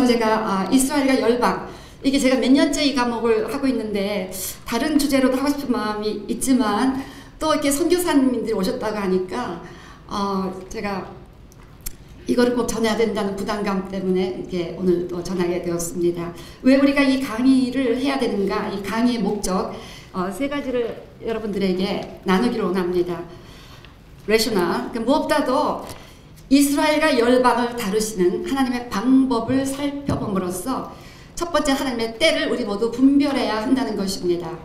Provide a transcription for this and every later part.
오늘 제가 이스라엘과 열방, 이게 제가 몇 년째 이 과목을 하고 있는데 다른 주제로도 하고 싶은 마음이 있지만 또 이렇게 선교사님들이 오셨다고 하니까 제가 이거를 꼭 전해야 된다는 부담감 때문에 이렇게 오늘 또 전하게 되었습니다. 왜 우리가 이 강의를 해야 되는가? 이 강의의 목적 세 가지를 여러분들에게 나누기로 원합니다. 레셔널, 무엇보다도 이스라엘과 열방을 다루시는 하나님의 방법을 살펴봄으로써 첫 번째 하나님의 때를 우리 모두 분별해야 한다는 것입니다.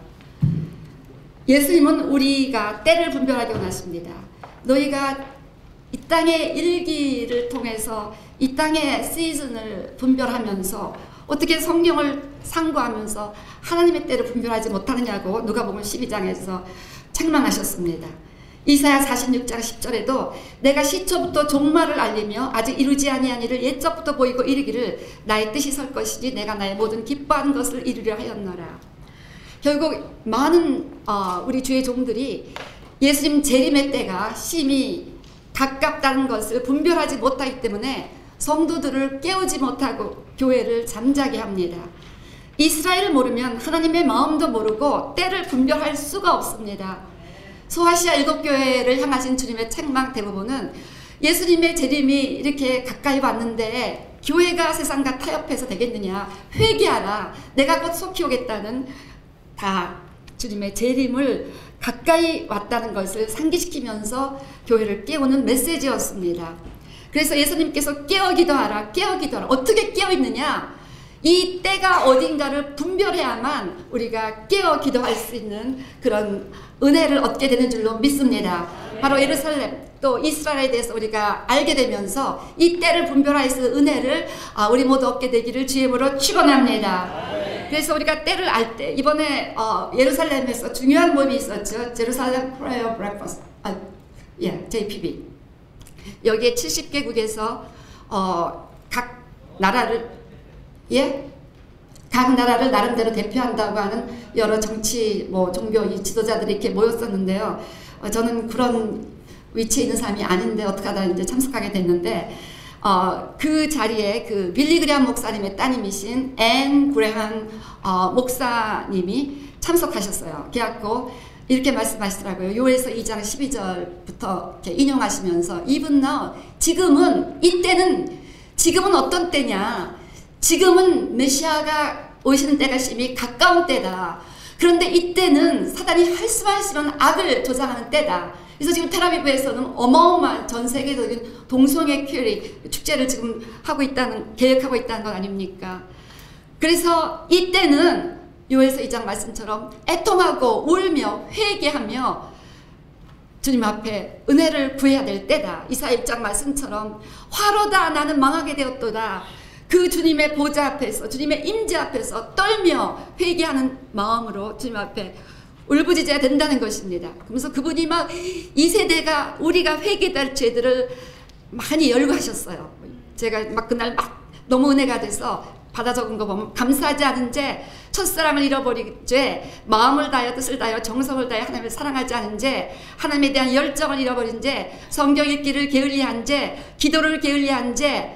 예수님은 우리가 때를 분별하기 원하십니다. 너희가 이 땅의 일기를 통해서 이 땅의 시즌을 분별하면서 어떻게 성경을 상고하면서 하나님의 때를 분별하지 못하느냐고 누가복음 12장에서 책망하셨습니다. 이사야 46장 10절에도 내가 시초부터 종말을 알리며 아직 이루지 아니한 일을 옛적부터 보이고 이르기를 나의 뜻이 설 것이지 내가 나의 모든 기뻐하는 것을 이루려 하였노라. 결국 많은 우리 주의 종들이 예수님 재림의 때가 심히 가깝다는 것을 분별하지 못하기 때문에 성도들을 깨우지 못하고 교회를 잠자게 합니다. 이스라엘을 모르면 하나님의 마음도 모르고 때를 분별할 수가 없습니다. 소아시아 7교회를 향하신 주님의 책망 대부분은 예수님의 재림이 이렇게 가까이 왔는데 교회가 세상과 타협해서 되겠느냐, 회개하라, 내가 곧 속히 오겠다는 다 주님의 재림을 가까이 왔다는 것을 상기시키면서 교회를 깨우는 메시지였습니다. 그래서 예수님께서 깨어 기도하라, 깨어 기도하라. 어떻게 깨어 있느냐? 이 때가 어딘가를 분별해야만 우리가 깨어 기도할 수 있는 그런 은혜를 얻게 되는 줄로 믿습니다. 바로 예루살렘 또 이스라엘에 대해서 우리가 알게 되면서 이 때를 분별할 수 있는 은혜를 우리 모두 얻게 되기를 주님으로 축원합니다. 그래서 우리가 때를 알 때 이번에 예루살렘에서 중요한 모임이 있었죠. 제루살렘 프레이어 브렉퍼스트, JPB. 여기에 70개국에서 각 나라를 각 나라를 나름대로 대표한다고 하는 여러 정치, 종교 지도자들이 이렇게 모였었는데요. 저는 그런 위치에 있는 사람이 아닌데 어떡하다 이제 참석하게 됐는데, 그 자리에 그 빌리 그레함 목사님의 따님이신 앤 그레함 목사님이 참석하셨어요. 그래갖고 이렇게 말씀하시더라고요. 요엘서 2장 12절부터 이렇게 인용하시면서 even now, 지금은 어떤 때냐? 지금은 메시아가 오시는 때가 심히 가까운 때다. 그런데 이때는 사단이 할 수만 있으면 악을 조장하는 때다. 그래서 지금 텔아비브에서는 어마어마한 전 세계적인 동성애 큐리 축제를 지금 계획하고 있다는 것 아닙니까? 그래서 이때는 요엘서 2장 말씀처럼 애통하고 울며 회개하며 주님 앞에 은혜를 구해야 될 때다. 이사야 1장 말씀처럼 화로다 나는 망하게 되었도다. 그 주님의 보좌 앞에서, 주님의 임재 앞에서 떨며 회개하는 마음으로 주님 앞에 울부짖어야 된다는 것입니다. 그러면서 그분이 막 이 세대가 우리가 회개될 죄들을 많이 열거하셨어요. 제가 막 그날 막 너무 은혜가 돼서 받아 적은 거 보면 감사하지 않은 죄, 첫사랑을 잃어버린 죄, 마음을 다하여 뜻을 다하여 정성을 다하여 하나님을 사랑하지 않은 죄, 하나님에 대한 열정을 잃어버린 죄, 성경 읽기를 게을리한 죄, 기도를 게을리한 죄,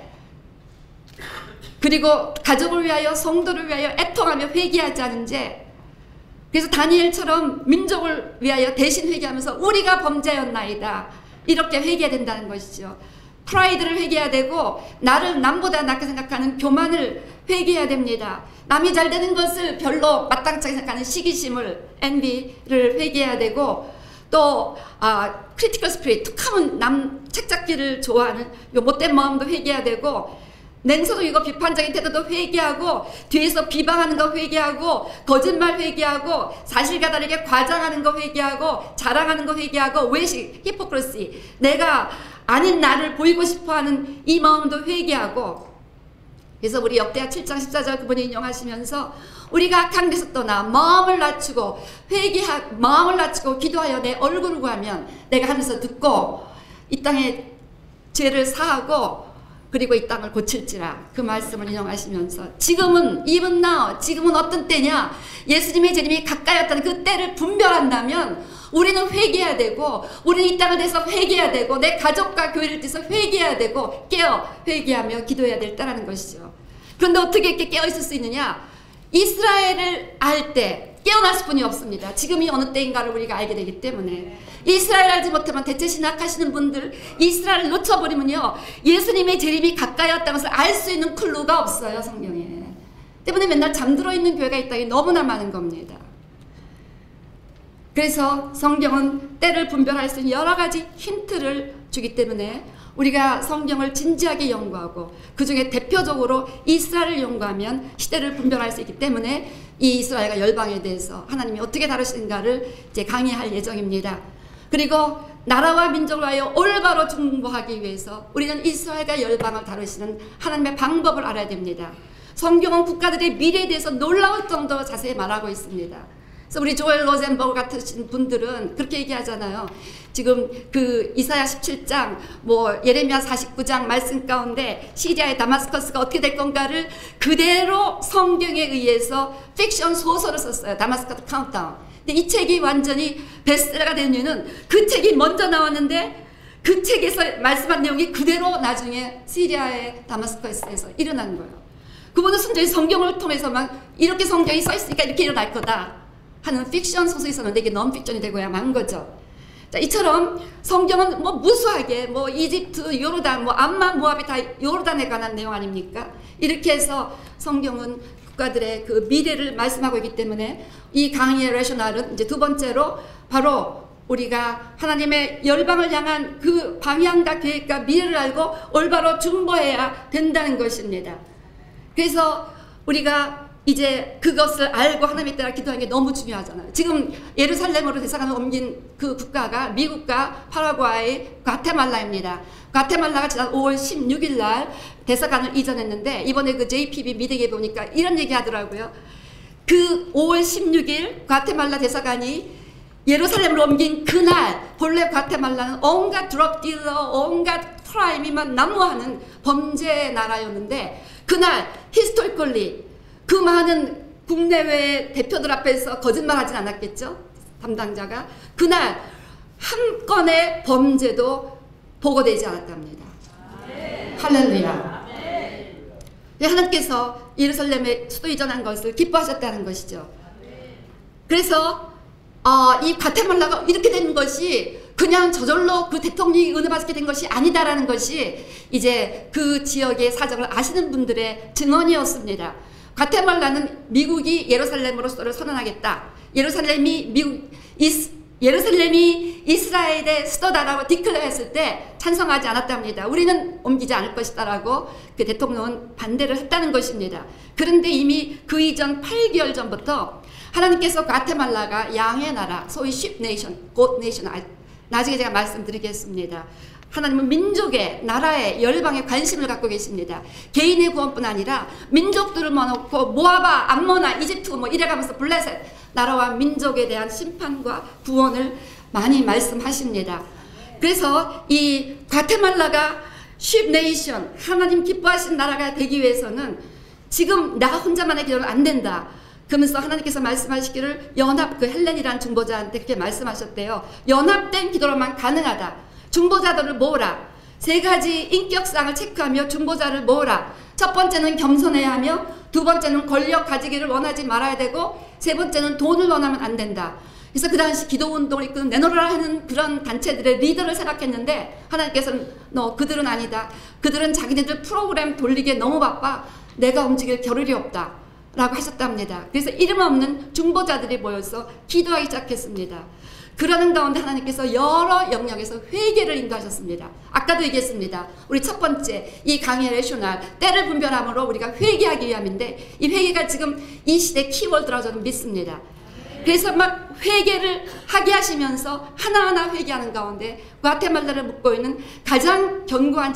그리고 가족을 위하여 성도를 위하여 애통하며 회개하지 않은 죄. 그래서 다니엘처럼 민족을 위하여 대신 회개하면서 우리가 범죄였나이다. 이렇게 회개해야 된다는 것이죠. 프라이드를 회개해야 되고 나를 남보다 낫게 생각하는 교만을 회개해야 됩니다. 남이 잘 되는 것을 별로 마땅치 않게 생각하는 시기심을, envy를 회개해야 되고 또 크리티컬 스피릿, 툭하면 남 책잡기를 좋아하는 요 못된 마음도 회개해야 되고 냉소도 이거 비판적인 태도도 회개하고 뒤에서 비방하는 거 회개하고 거짓말 회개하고 사실과 다르게 과장하는 거 회개하고 자랑하는 거 회개하고 외식, 히포크리시, 내가 아닌 나를 보이고 싶어하는 이 마음도 회개하고. 그래서 우리 역대하 7장 14절 그분이 인용하시면서 우리가 악한 데서 떠나 마음을 낮추고 마음을 낮추고 기도하여 내 얼굴을 구하면 내가 하늘에서 듣고 이 땅에 죄를 사하고 그리고 이 땅을 고칠지라. 그 말씀을 인용하시면서 지금은 even now, 지금은 어떤 때냐? 예수님의 재림이 가까이 왔다는 그 때를 분별한다면 우리는 회개해야 되고, 우리는 이 땅을 대해서 회개해야 되고, 내 가족과 교회를 대해서 회개해야 되고, 깨어 회개하며 기도해야 될 때라는 것이죠. 그런데 어떻게 이렇게 깨어있을 수 있느냐? 이스라엘을 알 때 깨어날 수뿐이 없습니다. 지금이 어느 때인가를 우리가 알게 되기 때문에. 이스라엘 알지 못하면 대체 신학하시는 분들, 이스라엘을 놓쳐버리면요, 예수님의 재림이 가까이 왔다는 것을 알 수 있는 클루가 없어요, 성경에. 때문에 맨날 잠들어 있는 교회가 있다니 너무나 많은 겁니다. 그래서 성경은 때를 분별할 수 있는 여러 가지 힌트를 주기 때문에 우리가 성경을 진지하게 연구하고 그 중에 대표적으로 이스라엘을 연구하면 시대를 분별할 수 있기 때문에 이 이스라엘과 열방에 대해서 하나님이 어떻게 다루시는가를 이제 강의할 예정입니다. 그리고 나라와 민족을 하여 올바로 중보하기 위해서 우리는 이스라엘과 열방을 다루시는 하나님의 방법을 알아야 됩니다. 성경은 국가들의 미래에 대해서 놀라울 정도로 자세히 말하고 있습니다. 그래서 우리 조엘 로젠버그 같으신 분들은 그렇게 얘기하잖아요. 지금 그 이사야 17장, 뭐 예레미야 49장 말씀 가운데 시리아의 다마스커스가 어떻게 될 건가를 그대로 성경에 의해서 픽션 소설을 썼어요. 다마스커스 카운트다운. 근데 이 책이 완전히 베스트셀러가 된 이유는 그 책이 먼저 나왔는데 그 책에서 말씀한 내용이 그대로 나중에 시리아의 다마스커스에서 일어난 거예요. 그분은 순전히 성경을 통해서만 이렇게 성경이 써 있으니까 이렇게 일어날 거다 하는 픽션 소설이 있었는데 이게 넌픽션이 되고야 만 거죠. 자, 이처럼 성경은 뭐 무수하게 뭐 이집트, 요르단, 뭐 암만, 모압이 다 요르단에 관한 내용 아닙니까? 이렇게 해서 성경은 국가들의 그 미래를 말씀하고 있기 때문에 이 강의의 레셔널은 이제 두 번째로 바로 우리가 하나님의 열방을 향한 그 방향과 계획과 미래를 알고 올바로 중보해야 된다는 것입니다. 그래서 우리가 이제 그것을 알고 하나님에 따라 기도하는 게 너무 중요하잖아요. 지금 예루살렘으로 대사관을 옮긴 그 국가가 미국과 파라과이, 과테말라입니다. 과테말라가 지난 5월 16일 날 대사관을 이전했는데 이번에 그 JPB 미디어에 보니까 이런 얘기 하더라고요. 그 5월 16일 과테말라 대사관이 예루살렘으로 옮긴 그날 본래 과테말라는 온갖 드럭 딜러, 온갖 크라임이만 난무하는 범죄 나라였는데 그날 히스토리컬리 그 많은 국내외 대표들 앞에서 거짓말하진 않았겠죠? 담당자가 그날 한 건의 범죄도 보고되지 않았답니다. 할렐루야. 하나님께서 예루살렘에 수도 이전한 것을 기뻐하셨다는 것이죠. 그래서 이 과테말라가 이렇게 된 것이 그냥 저절로 그 대통령이 은혜 받게 된 것이 아니다라는 것이 이제 그 지역의 사정을 아시는 분들의 증언이었습니다. 과테말라는 미국이 예루살렘으로 수도를 선언하겠다. 예루살렘이 이스라엘의 수도다라고 디클레어했을 때 찬성하지 않았답니다. 우리는 옮기지 않을 것이다라고 그 대통령은 반대를 했다는 것입니다. 그런데 이미 그 이전 8개월 전부터 하나님께서 과테말라가 양의 나라, 소위 sheep nation, goat nation, 나중에 제가 말씀드리겠습니다. 하나님은 민족의, 나라의, 열방에 관심을 갖고 계십니다. 개인의 구원뿐 아니라 민족들을 모아놓고 모아바, 암모나, 이집트 뭐 이래가면서 블레셋, 나라와 민족에 대한 심판과 구원을 많이 말씀하십니다. 그래서 이 과테말라가 sheep nation, 하나님 기뻐하신 나라가 되기 위해서는 지금 나 혼자만의 기도는 안 된다. 그러면서 하나님께서 말씀하시기를 그 헬렌이라는 중보자한테 그렇게 말씀하셨대요. 연합된 기도로만 가능하다. 중보자들을 모으라. 3가지 인격사항을 체크하며 중보자를 모으라. 첫 번째는 겸손해야 하며, 두 번째는 권력 가지기를 원하지 말아야 되고, 세 번째는 돈을 원하면 안 된다. 그래서 그 당시 기도운동을 이끄는 내놓으라 하는 그런 단체들의 리더를 생각했는데 하나님께서는 너 그들은 아니다. 그들은 자기네들 프로그램 돌리기에 너무 바빠. 내가 움직일 겨를이 없다 라고 하셨답니다. 그래서 이름 없는 중보자들이 모여서 기도하기 시작했습니다. 그러는 가운데 하나님께서 여러 영역에서 회개를 인도하셨습니다. 아까도 얘기했습니다. 우리 첫 번째 이 강의 레셔널 때를 분별함으로 우리가 회개하기 위함인데 이 회개가 지금 이 시대 키워드라고 저는 믿습니다. 그래서 막 회개를 하게 하시면서 하나하나 회개하는 가운데 과테말라를 묶고 있는 가장 견고한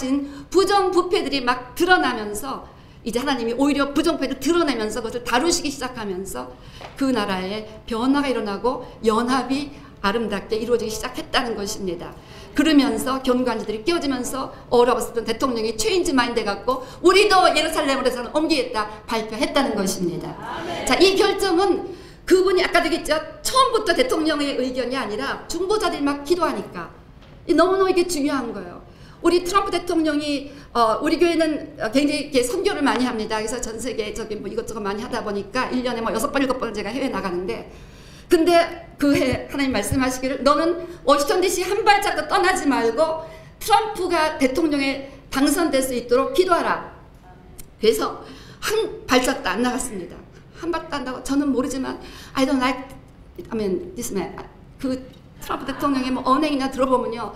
부정부패들이 막 드러나면서 이제 하나님이 오히려 부정부패를 드러내면서 그것을 다루시기 시작하면서 그 나라에 변화가 일어나고 연합이 아름답게 이루어지기 시작했다는 것입니다. 그러면서 견고한 자들이 깨어지면서 얼어붙었던 대통령이 체인지 마인드 갖고 우리도 예루살렘으로 옮기겠다 발표했다는 것입니다. 자, 이 결정은 그분이 아까도 얘기했죠. 처음부터 대통령의 의견이 아니라 중보자들이 막 기도하니까 너무너무 이게 중요한 거예요. 우리 트럼프 대통령이 우리 교회는 굉장히 이렇게 선교를 많이 합니다. 그래서 전 세계 저기 뭐 이것저것 많이 하다 보니까 1년에 뭐 6번 7번 제가 해외 나가는데, 근데 그 해 하나님 말씀하시기를 너는 워싱턴 DC 한 발짝도 떠나지 말고 트럼프가 대통령에 당선될 수 있도록 기도하라. 그래서 한 발짝도 안 나갔습니다. 한 발도 안 나가고, 저는 모르지만 I don't like I mean this man. 그 트럼프 대통령의 뭐 언행이나 들어보면요,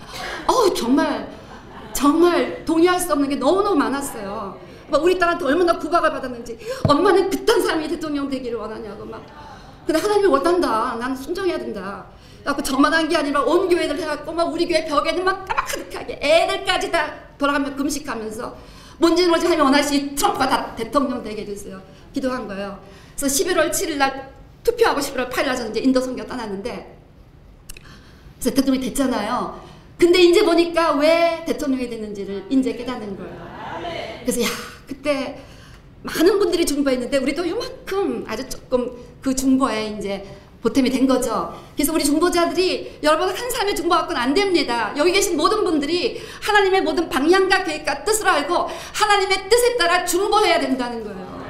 정말 동의할 수 없는 게 너무너무 많았어요. 막 우리 딸한테 얼마나 구박을 받았는지, 엄마는 그딴 사람이 대통령 되기를 원하냐고 막. 근데 하나님이 원한다. 난 순종해야 된다. 그래서 저만한 게 아니라 온 교회들 해갖고 막 우리 교회 벽에는 막 까마득하게 애들까지 다 돌아가며 금식하면서 뭔지 모르지 하나님 원하시 트럼프가 다 대통령 되게 해주세요. 기도한 거예요. 그래서 11월 7일 날 투표하고 11월 8일 날 저는 이제 인도 선교 떠났는데, 그래서 대통령이 됐잖아요. 근데 이제 보니까 왜 대통령이 됐는지를 이제 깨닫는 거예요. 그래서 그때 많은 분들이 중보했는데 우리도 요만큼 아주 조금 그 중보에 이제 보탬이 된 거죠. 그래서 우리 중보자들이, 여러분 한 사람의 중보 갖고는 안 됩니다. 여기 계신 모든 분들이 하나님의 모든 방향과 계획과 뜻을 알고 하나님의 뜻에 따라 중보해야 된다는 거예요.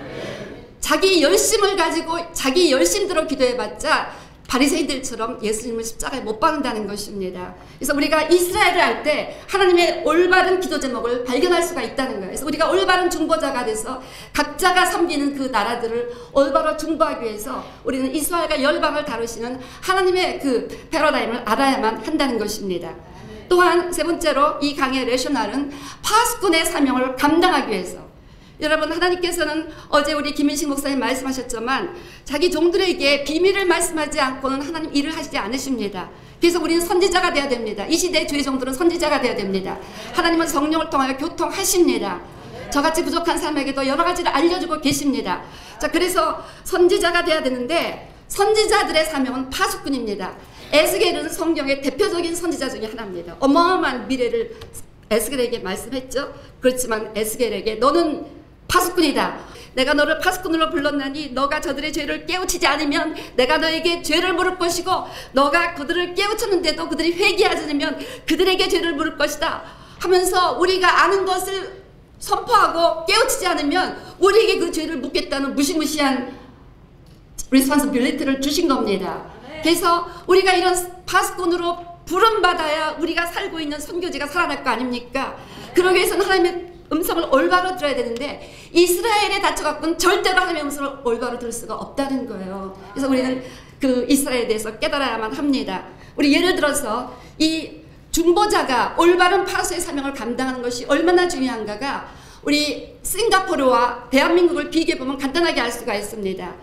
자기 열심을 가지고 자기 열심대로 기도해봤자 바리새인들처럼 예수님을 십자가에 못 박는다는 것입니다. 그래서 우리가 이스라엘을 할 때 하나님의 올바른 기도 제목을 발견할 수가 있다는 거예요. 그래서 우리가 올바른 중보자가 돼서 각자가 섬기는 그 나라들을 올바로 중보하기 위해서 우리는 이스라엘과 열방을 다루시는 하나님의 그 패러다임을 알아야만 한다는 것입니다. 또한 세 번째로 이 강의 레셔널은 파수꾼의 사명을 감당하기 위해서, 여러분 하나님께서는 어제 우리 김인식 목사님 말씀하셨지만 자기 종들에게 비밀을 말씀하지 않고는 하나님 일을 하시지 않으십니다. 그래서 우리는 선지자가 되어야 됩니다. 이 시대의 주의 종들은 선지자가 되어야 됩니다. 하나님은 성령을 통하여 교통하십니다. 저같이 부족한 사람에게도 여러 가지를 알려주고 계십니다. 자, 그래서 선지자가 되어야 되는데 선지자들의 사명은 파수꾼입니다. 에스겔은 성경의 대표적인 선지자 중에 하나입니다. 어마어마한 미래를 에스겔에게 말씀했죠. 그렇지만 에스겔에게 너는 파수꾼이다. 내가 너를 파수꾼으로 불렀나니 너가 저들의 죄를 깨우치지 않으면 내가 너에게 죄를 물을 것이고, 너가 그들을 깨우쳤는데도 그들이 회개하지 않으면 그들에게 죄를 물을 것이다 하면서 우리가 아는 것을 선포하고 깨우치지 않으면 우리에게 그 죄를 묻겠다는 무시무시한 responsibility를 주신 겁니다. 그래서 우리가 이런 파수꾼으로 부름받아야 우리가 살고 있는 선교지가 살아날 거 아닙니까? 그러기 위해서는 하나님의 음성을 올바로 들어야 되는데 이스라엘에 닫혀갖고는 절대로 하나님의 음성을 올바로 들을 수가 없다는 거예요. 그래서 우리는 그 이스라엘에 대해서 깨달아야만 합니다. 우리 예를 들어서 이 중보자가 올바른 파수의 사명을 감당하는 것이 얼마나 중요한가가 우리 싱가포르와 대한민국을 비교해보면 간단하게 알 수가 있습니다.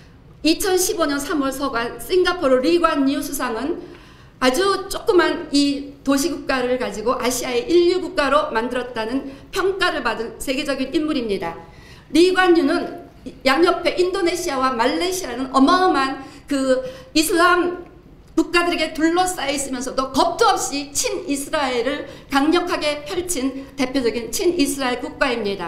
2015년 3월 서관 싱가포르 리관유 수상은 아주 조그만 이 도시국가를 가지고 아시아의 인류국가로 만들었다는 평가를 받은 세계적인 인물입니다. 리관유는 양옆에 인도네시아와 말레이시아라는 어마어마한 그 이슬람 국가들에게 둘러싸여 있으면서도 겁도 없이 친이스라엘을 강력하게 펼친 대표적인 친이스라엘 국가입니다.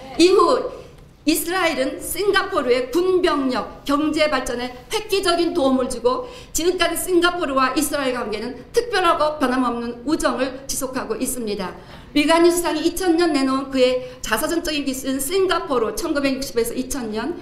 이후 이스라엘은 싱가포르의 군병력, 경제 발전에 획기적인 도움을 주고 지금까지 싱가포르와 이스라엘 관계는 특별하고 변함없는 우정을 지속하고 있습니다. 리관유 수상이 2000년 내놓은 그의 자서전적인 기술은 싱가포르 1960에서 2000년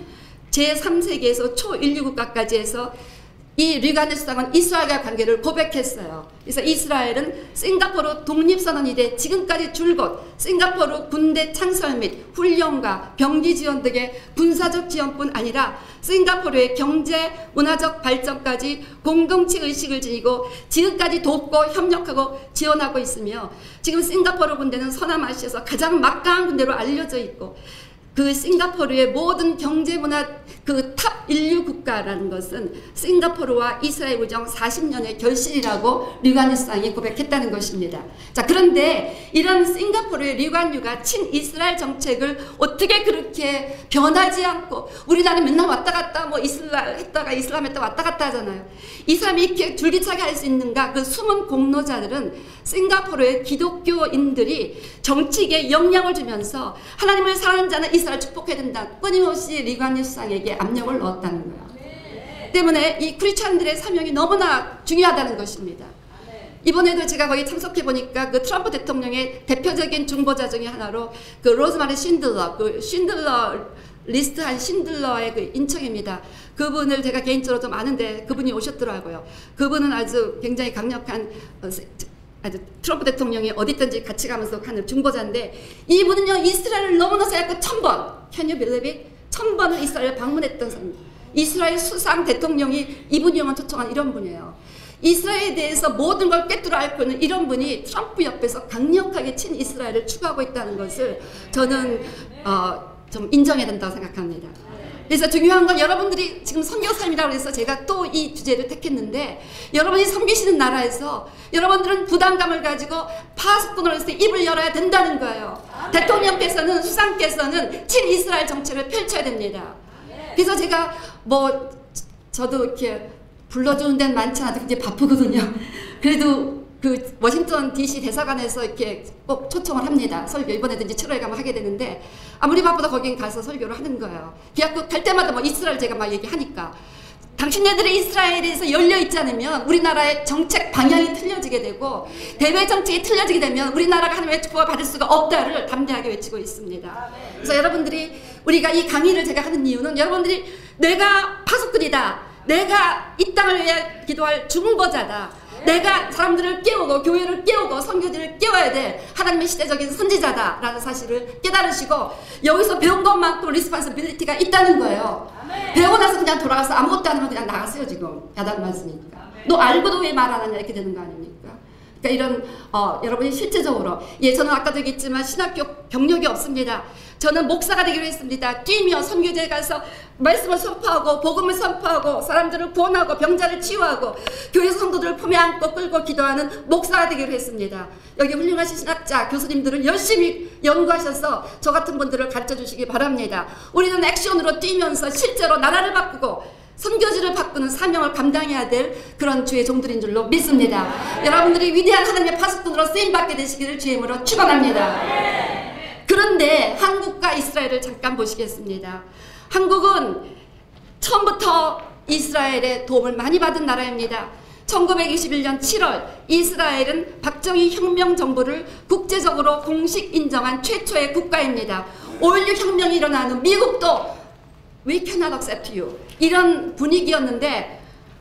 제3세계에서 초인류 국가까지 해서 이 리관유 수상은 이스라엘과 관계를 고백했어요. 그래서 이스라엘은 싱가포르 독립선언 이래 지금까지 줄곧 싱가포르 군대 창설 및 훈련과 병기 지원 등의 군사적 지원뿐 아니라 싱가포르의 경제, 문화적 발전까지 공동체 의식을 지니고 지금까지 돕고 협력하고 지원하고 있으며, 지금 싱가포르 군대는 서남아시아에서 가장 막강한 군대로 알려져 있고, 그 싱가포르의 모든 경제 문화 그 탑 인류 국가라는 것은 싱가포르와 이스라엘 우정 40년의 결실이라고 리관유 수상이 고백했다는 것입니다. 자, 그런데 이런 싱가포르의 리관유가 친이스라엘 정책을 어떻게 그렇게 변하지 않고, 우리나라는 맨날 왔다 갔다 뭐 이슬람 했다가 이슬람 했다가 왔다 갔다 하잖아요. 이 사람이 이렇게 줄기차게 할 수 있는가? 그 숨은 공로자들은 싱가포르의 기독교인들이 정치에 영향을 주면서 하나님을 사랑하는 자는 이스라엘 축복해야 된다 끊임없이 리관유 수상에게 압력을 넣었다는 거예요. 때문에 이 크리스찬들의 사명이 너무나 중요하다는 것입니다. 이번에도 제가 거기 참석해 보니까 그 트럼프 대통령의 대표적인 중보자 중에 하나로 그 로즈마리 신들러, 그 신들러 리스트한 신들러의 그 인척입니다. 그분을 제가 개인적으로 좀 아는데 그분이 오셨더라고요. 그분은 아주 굉장히 강력한 아주 트럼프 대통령이 어디 있든지 같이 가면서 하는 중보자인데, 이분은요 이스라엘을 너무너무 해갖고 1000번, can you believe it? 1000번을 이스라엘을 방문했던 사람, 이스라엘 수상 대통령이 이분이만 초청한 이런 분이에요. 이스라엘에 대해서 모든 걸 꿰뚫어 앓고 있는 이런 분이 트럼프 옆에서 강력하게 친 이스라엘을 추구하고 있다는 것을 저는 좀 인정해야 된다고 생각합니다. 그래서 중요한 건 여러분들이 지금 선교사님이라고 해서 제가 또 이 주제를 택했는데, 여러분이 섬기시는 나라에서 여러분들은 부담감을 가지고 파수꾼으로 해서 입을 열어야 된다는 거예요. 대통령께서는, 수상께서는 친이스라엘 정책을 펼쳐야 됩니다. 그래서 제가 뭐 저도 이렇게 불러주는 데는 많지 않아도 굉장히 바쁘거든요. 그래도 그 워싱턴 DC 대사관에서 이렇게 꼭 초청을 합니다. 설교 이번에도 이제 7월에 가면 하게 되는데, 아무리 바쁘다 거긴 가서 설교를 하는 거예요. 계약국 갈 때마다 뭐 이스라엘 제가 막 얘기하니까, 당신네들이 이스라엘에 대해서 열려있지 않으면 우리나라의 정책 방향이 틀려지게 되고, 대외 정책이 틀려지게 되면 우리나라가 하나님의 축복을 받을 수가 없다를 담대하게 외치고 있습니다. 그래서 여러분들이, 우리가 이 강의를 제가 하는 이유는 여러분들이 내가 파수꾼이다, 내가 이 땅을 위해 기도할 중보자다, 내가 사람들을 깨우고 교회를 깨우고 선교지를 깨워야 될 하나님의 시대적인 선지자다 라는 사실을 깨달으시고, 여기서 배운 것만큼 리스폰시빌리티가 있다는 거예요. 배우고 나서 그냥 돌아가서 아무것도 안 하면 그냥 나가세요. 지금 야단 맞으니까. 너 알고도 왜 말 안 하냐 이렇게 되는 거 아닙니까? 그러니까 이런 여러분이 실제적으로, 저는 아까도 얘기했지만 신학교 경력이 없습니다. 저는 목사가 되기로 했습니다. 뛰며 선교지에 가서 말씀을 선포하고 복음을 선포하고 사람들을 구원하고 병자를 치유하고 교회 성도들을 품에 안고 끌고 기도하는 목사가 되기로 했습니다. 여기 훌륭하신 신학자 교수님들은 열심히 연구하셔서 저 같은 분들을 가르쳐 주시기 바랍니다. 우리는 액션으로 뛰면서 실제로 나라를 바꾸고 선교지를 바꾸는 사명을 감당해야 될 그런 주의 종들인 줄로 믿습니다. 여러분들이 위대한 하나님의 파수꾼으로 쓰임받게 되시기를 주의 이름으로 축원합니다. 그런데 한국과 이스라엘을 잠깐 보시겠습니다. 한국은 처음부터 이스라엘의 도움을 많이 받은 나라입니다. 1921년 7월 이스라엘은 박정희 혁명 정부를 국제적으로 공식 인정한 최초의 국가입니다. 5.16 혁명이 일어나는 후 미국도 We cannot accept you 이런 분위기였는데,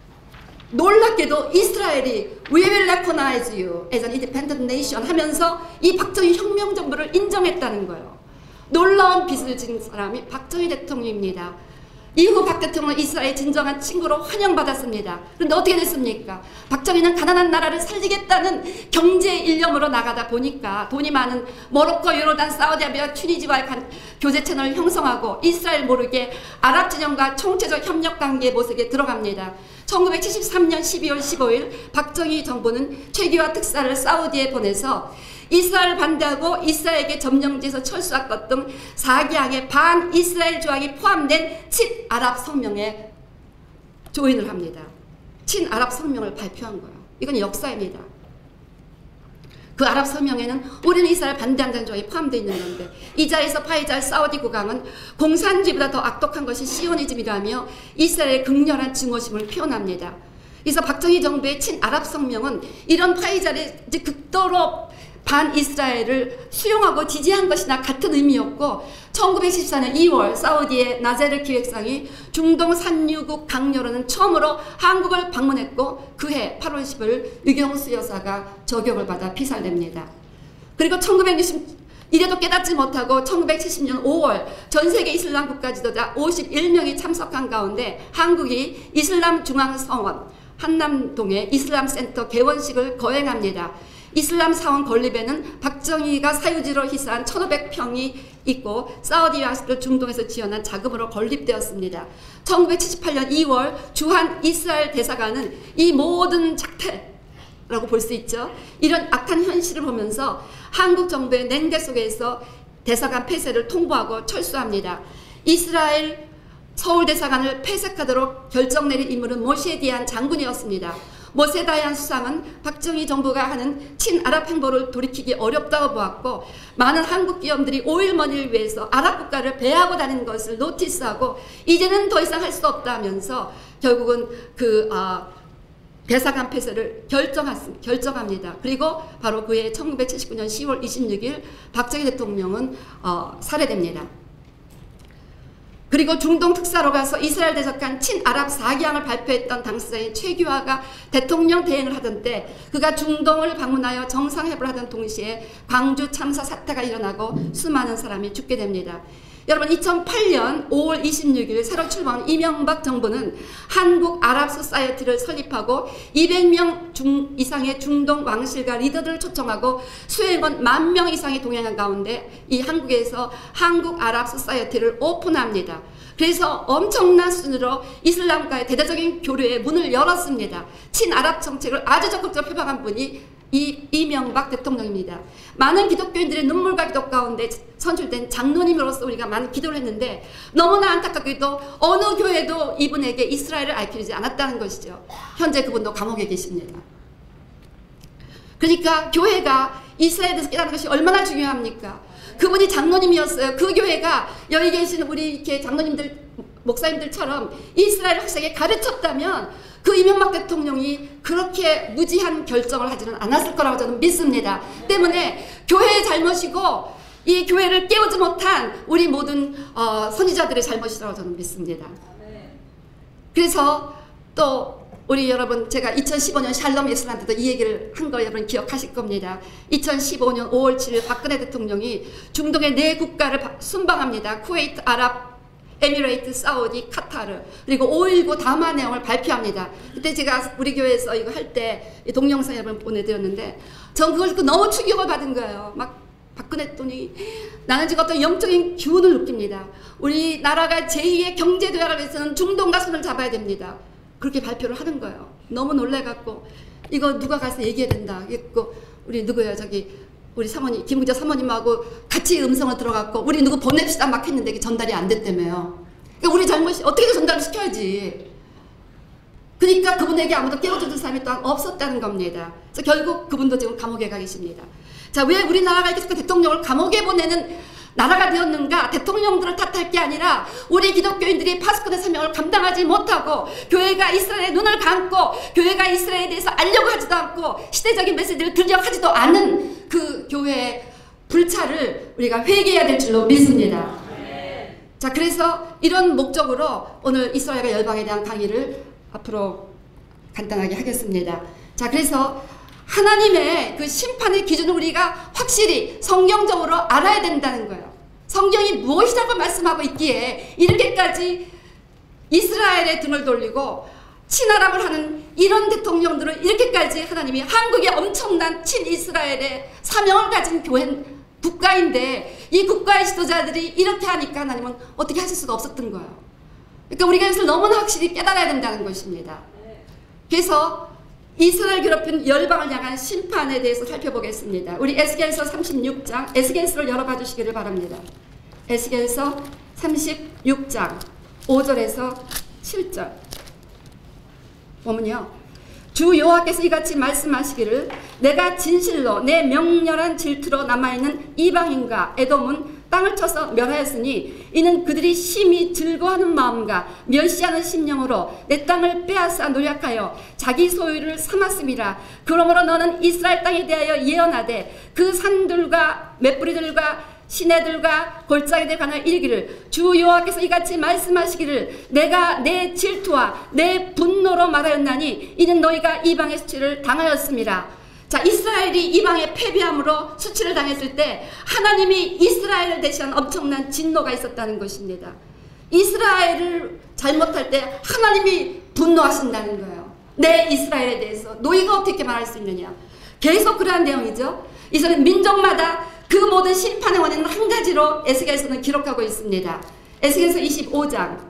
놀랍게도 이스라엘이 We will recognize you as an independent nation 하면서 이 박정희 혁명 정부를 인정했다는 거예요. 놀라운 빚을 진 사람이 박정희 대통령입니다. 이후 박 대통령은 이스라엘의 진정한 친구로 환영받았습니다. 그런데 어떻게 됐습니까? 박정희는 가난한 나라를 살리겠다는 경제 일념으로 나가다 보니까 돈이 많은 모로코, 요르단, 사우디아라비아, 튀니지와의 교제 채널을 형성하고 이스라엘 모르게 아랍 진영과 총체적 협력 관계 모색에 들어갑니다. 1973년 12월 15일 박정희 정부는 최규하 특사를 사우디에 보내서 이스라엘을 반대하고 이스라엘에게 점령지에서 철수할 것 등 4개항의 반이스라엘 조항이 포함된 친아랍 성명에 조인을 합니다. 친아랍 성명을 발표한 거예요. 이건 역사입니다. 그 아랍 성명에는 우리는 이스라엘 반대한다는 조항이 포함되어 있는 건데, 이 자리에서 파이잘 사우디 국왕은 공산주의보다 더 악독한 것이 시오니즘이라며 이스라엘의 극렬한 증오심을 표현합니다. 그래서 박정희 정부의 친아랍 성명은 이런 파이잘의 극도로 반이스라엘을 수용하고 지지한 것이나 같은 의미였고, 1914년 2월 사우디의 나제르 기획상이 중동 산유국 강요로는 처음으로 한국을 방문했고, 그해 8월 10일 유경수 여사가 저격을 받아 피살됩니다. 그리고 1960 이래도 깨닫지 못하고 1970년 5월 전세계 이슬람 국가 지도자 51명이 참석한 가운데 한국이 이슬람 중앙성원 한남동의 이슬람센터 개원식을 거행합니다. 이슬람 사원 건립에는 박정희가 사유지로 희사한 1500평이 있고 사우디아라비아 중동에서 지원한 자금으로 건립되었습니다. 1978년 2월 주한 이스라엘 대사관은 이 모든 작태라고 볼 수 있죠. 이런 악한 현실을 보면서 한국 정부의 냉대 속에서 대사관 폐쇄를 통보하고 철수합니다. 이스라엘 서울대사관을 폐쇄하도록 결정 내린 인물은 모세디안 장군이었습니다. 모세다얀 수상은 박정희 정부가 하는 친아랍 행보를 돌이키기 어렵다고 보았고, 많은 한국 기업들이 오일머니를 위해서 아랍 국가를 배회하고 다니는 것을 노티스하고 이제는 더 이상 할 수 없다 하면서 결국은 대사관 폐쇄를 결정합니다. 그리고 바로 그해 1979년 10월 26일 박정희 대통령은 살해됩니다. 그리고 중동 특사로 가서 이스라엘 대적한 친아랍 4기항을 발표했던 당사자인 최규하가 대통령 대행을 하던 때 그가 중동을 방문하여 정상회담을 하던 동시에 광주 참사 사태가 일어나고 수많은 사람이 죽게 됩니다. 여러분 2008년 5월 26일 새로 출범한 이명박 정부는 한국 아랍 소사이어티를 설립하고 200명 이상의 중동 왕실과 리더들을 초청하고 수행원 10,000명 이상이 동행한 가운데 이 한국에서 한국 아랍 소사이어티를 오픈합니다. 그래서 엄청난 수준으로 이슬람과의 대대적인 교류의 문을 열었습니다. 친아랍 정책을 아주 적극적으로 표방한 분이 이명박 대통령입니다. 많은 기독교인들의 눈물과 기도 가운데 선출된 장로님으로서 우리가 많은 기도를 했는데 너무나 안타깝게도 어느 교회도 이분에게 이스라엘을 알려주지 않았다는 것이죠. 현재 그분도 감옥에 계십니다. 그러니까 교회가 이스라엘에 대해서 깨닫는 것이 얼마나 중요합니까? 그분이 장로님이었어요. 그 교회가 여기 계신 우리 이렇게 장로님들, 목사님들처럼 이스라엘 학생에 가르쳤다면 그 이명박 대통령이 그렇게 무지한 결정을 하지는 않았을 거라고 저는 믿습니다. 때문에 교회의 잘못이고 이 교회를 깨우지 못한 우리 모든 선지자들의 잘못이라고 저는 믿습니다. 그래서 또 우리 여러분 제가 2015년 샬롬 예술한 때도 이 얘기를 한 거 여러분 기억하실 겁니다. 2015년 5월 7일 박근혜 대통령이 중동의 4국가를 순방합니다. 쿠웨이트, 아랍 에미레이트, 사우디, 카타르, 그리고 5.19 담화 내용을 발표합니다. 그때 제가 우리 교회에서 이거 할 때 동영상 여러분 보내드렸는데 전 그걸 듣고 너무 충격을 받은 거예요. 막 박근혜더니 나는 지금 어떤 영적인 기운을 느낍니다. 우리 나라가 제2의 경제도약을 위해서는 중동과 손을 잡아야 됩니다. 그렇게 발표를 하는 거예요. 너무 놀래갖고 이거 누가 가서 얘기해야 된다. 그랬고 우리 누구야 저기 우리 사모님 김구자 사모님하고 같이 음성을 들어갔고 우리 누구 보냅시다 막 했는데 이게 전달이 안 됐다며요. 그러니까 우리 잘못이 어떻게든 전달을 시켜야지. 그러니까 그분에게 아무도 깨워줄 사람이 또한 없었다는 겁니다. 그래서 결국 그분도 지금 감옥에 가 계십니다. 자, 왜 우리나라가 이렇게 대통령을 감옥에 보내는 나라가 되었는가? 대통령들을 탓할 게 아니라 우리 기독교인들이 파수꾼의 사명을 감당하지 못하고 교회가 이스라엘의 눈을 감고 교회가 이스라엘에 대해서 알려고 하지도 않고 시대적인 메시지를 들려고 하지도 않은 그 교회의 불찰을 우리가 회개해야 될 줄로 믿습니다. 자, 그래서 이런 목적으로 오늘 이스라엘과 열방에 대한 강의를 앞으로 간단하게 하겠습니다. 자, 그래서 하나님의 그 심판의 기준을 우리가 확실히 성경적으로 알아야 된다는 거예요. 성경이 무엇이라고 말씀하고 있기에 이렇게까지 이스라엘의 등을 돌리고 친아랍을 하는 이런 대통령들을 이렇게까지 하나님이 한국의 엄청난 친이스라엘의 사명을 가진 국가인데 이 국가의 지도자들이 이렇게 하니까 하나님은 어떻게 하실 수가 없었던 거예요. 그러니까 우리가 이것을 너무나 확실히 깨달아야 된다는 것입니다. 그래서 이스라엘 괴롭힌 열방을 향한 심판에 대해서 살펴보겠습니다. 우리 에스겔서 36장, 에스겔서를 열어봐 주시기를 바랍니다. 에스겔서 36장 5절에서 7절 보면요. 주 여호와께서 이같이 말씀하시기를 내가 진실로 내 명렬한 질투로 남아있는 이방인과 에돔은 땅을 쳐서 멸하였으니 이는 그들이 심히 즐거워하는 마음과 멸시하는 심령으로 내 땅을 빼앗아 노력하여 자기 소유를 삼았음이라. 그러므로 너는 이스라엘 땅에 대하여 예언하되 그 산들과 맷뿌리들과 시내들과 골짜기들 관하여 이르기를 주 여호와께서 이같이 말씀하시기를 내가 내 질투와 내 분노로 말하였나니 이는 너희가 이방의 수치를 당하였음이라. 자, 이스라엘이 이방에 패배함으로 수치를 당했을 때 하나님이 이스라엘을 대신한 엄청난 진노가 있었다는 것입니다. 이스라엘을 잘못할 때 하나님이 분노하신다는 거예요. 내 이스라엘에 대해서 너희가 어떻게 말할 수 있느냐. 계속 그러한 내용이죠. 이스라엘 민족마다 그 모든 심판의 원인은 한 가지로 에스겔서는 기록하고 있습니다. 에스겔서 25장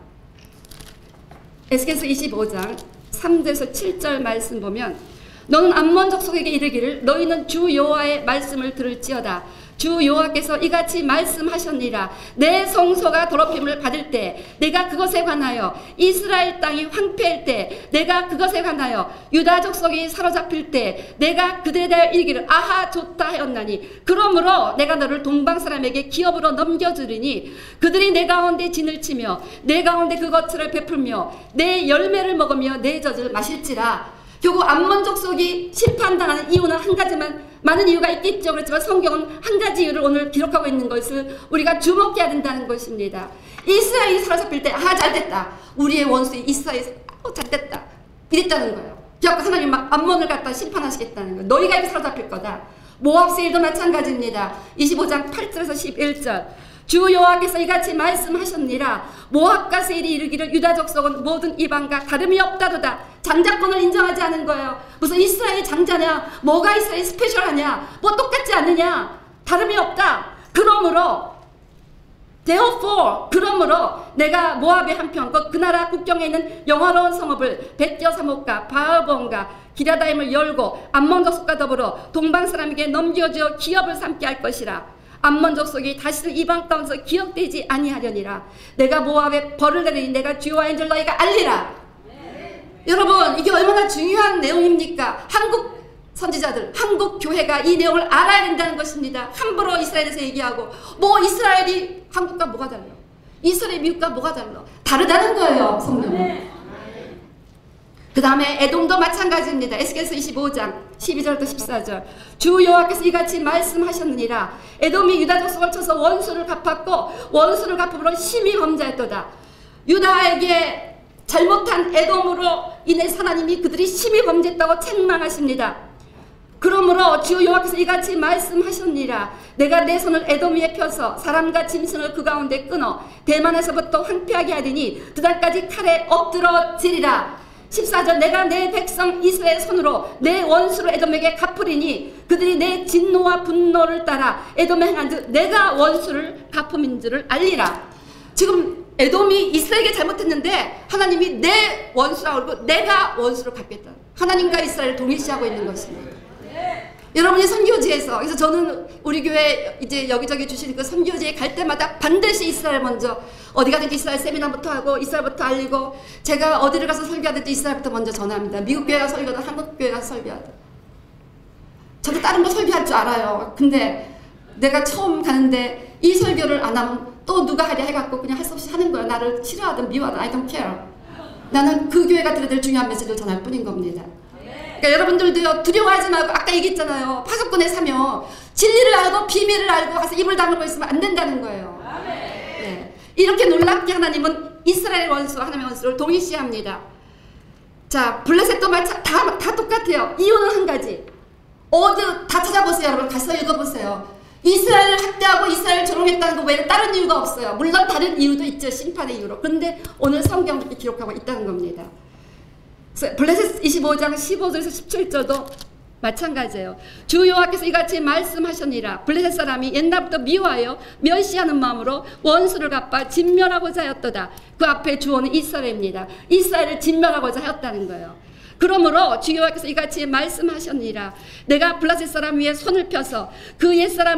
3절에서 7절 말씀 보면 너는 암몬 족속에게 이르기를 너희는 주 여호와의 말씀을 들을지어다. 주 여호와께서 이같이 말씀하셨니라. 내 성소가 더럽힘을 받을 때 내가 그것에 관하여 이스라엘 땅이 황폐할 때 내가 그것에 관하여 유다 족속이 사로잡힐 때 내가 그들에 대하여 이르기를 아하 좋다 하였나니 그러므로 내가 너를 동방 사람에게 기업으로 넘겨주리니 그들이 내 가운데 진을 치며 내 가운데 그것을 베풀며 내 열매를 먹으며 내 젖을 마실지라. 결국 암몬 족속이 심판당하는 이유는 한 가지만, 많은 이유가 있겠죠. 그렇지만 성경은 한 가지 이유를 오늘 기록하고 있는 것을 우리가 주목해야 된다는 것입니다. 이스라엘이 사로잡힐 때, 아, 잘됐다. 우리의 원수 이스라엘이 잘됐다. 이랬다는 거예요. 결국 하나님 막 암몬을 갖다 심판하시겠다는 거예요. 너희가 이렇게 사로잡힐 거다. 모압 세일도 마찬가지입니다. 25장 8절에서 11절. 주 여호와께서 이같이 말씀하셨니라. 모압과 세일이 이르기를 유다 족속은 모든 이방과 다름이 없다도다. 장자권을 인정하지 않은 거예요. 무슨 이스라엘이 장자냐, 뭐가 이스라엘이 스페셜하냐, 뭐 똑같지 않느냐, 다름이 없다. 그러므로 그러므로 내가 모압의 한편 그 나라 국경에 있는 영화로운 성읍을 벳여사목과 바알본과 기랴다임을 열고 암몬 족속과 더불어 동방 사람에게 넘겨주어 기업을 삼게 할 것이라. 암몬 족속이 다시는 이방 가운데서 기억되지 아니하려니라. 내가 모압에 벌을 내리니 내가 주 여호와인 줄 너희가 알리라. 여러분, 이게 얼마나 중요한 내용입니까? 한국 선지자들, 한국 교회가 이 내용을 알아야 된다는 것입니다. 함부로 이스라엘에서 얘기하고, 뭐 이스라엘이 한국과 뭐가 달라? 이스라엘이 미국과 뭐가 달라? 다르다는 거예요, 성경은. 그 다음에 에돔도 마찬가지입니다. 에스겔서 25장 12절부터 14절. 주 여호와께서 이같이 말씀하셨느니라. 에돔이 유다 족속을 쳐서 원수를 갚았고 원수를 갚음으로 심히 범죄했도다. 유다에게 잘못한 에돔으로 인해서 하나님이 그들이 심히 범죄했다고 책망하십니다. 그러므로 주 여호와께서 이같이 말씀하셨니라. 내가 내 손을 에돔 위에 펴서 사람과 짐승을 그 가운데 끊어 대만에서부터 황폐하게 하리니 두단까지 칼에 엎드러지리라. 14절. 내가 내 백성 이스라엘 손으로 내 원수를 에돔에게 갚으리니 그들이 내 진노와 분노를 따라 에돔에 행한 즉 내가 원수를 갚음인 줄을 알리라. 지금 에돔이 이스라엘에게 잘못했는데 하나님이 내 원수라고 그러고 내가 원수를 갚겠다. 하나님과 이스라엘을 동일시하고 있는 것입니다. 여러분이 선교지에서, 그래서 저는 우리 교회 이제 여기저기 주시는 그 선교지에 갈 때마다 반드시 이스라엘 먼저, 어디 가든지 이스라엘 세미나부터 하고 이스라엘부터 알리고, 제가 어디를 가서 설교하든지 이스라엘부터 먼저 전합니다. 미국 교회 가서 설교하든 한국 교회 가서 설교하든. 저도 다른 거 설교할 줄 알아요. 근데 내가 처음 가는데 이 설교를 안 하면 또 누가 하랴 해갖고 그냥 할 수 없이 하는 거야. 나를 싫어하든 미워하든 I don't care. 나는 그 교회가 들어야 될 중요한 메시지를 전할 뿐인 겁니다. 그러니까 여러분들도요, 두려워하지 말고, 아까 얘기했잖아요. 파수꾼에 사면 진리를 알고 비밀을 알고 가서 입을 다물고 있으면 안 된다는 거예요. 네. 이렇게 놀랍게 하나님은 이스라엘 원수와 하나님의 원수를 동일시합니다. 자, 블레셋도 다 똑같아요. 이유는 한 가지. 어디 다 찾아보세요. 여러분 가서 읽어보세요. 이스라엘을 학대하고 이스라엘을 조롱했다는 거 외에 다른 이유가 없어요. 물론 다른 이유도 있죠. 심판의 이유로. 그런데 오늘 성경을 이렇게 기록하고 있다는 겁니다. 블레셋 25장 15절에서 17절도 마찬가지예요. 주 여호와께서 이같이 말씀하셨니라. 블레셋 사람이 옛날부터 미워하여 멸시하는 마음으로 원수를 갚아 진멸하고자 하였도다. 그 앞에 주어는 이스라엘입니다. 이스라엘을 진멸하고자 하였다는 거예요. 그러므로 주 여호와께서 이같이 말씀하셨니라. 내가 블레셋 사람 위에 손을 펴서 그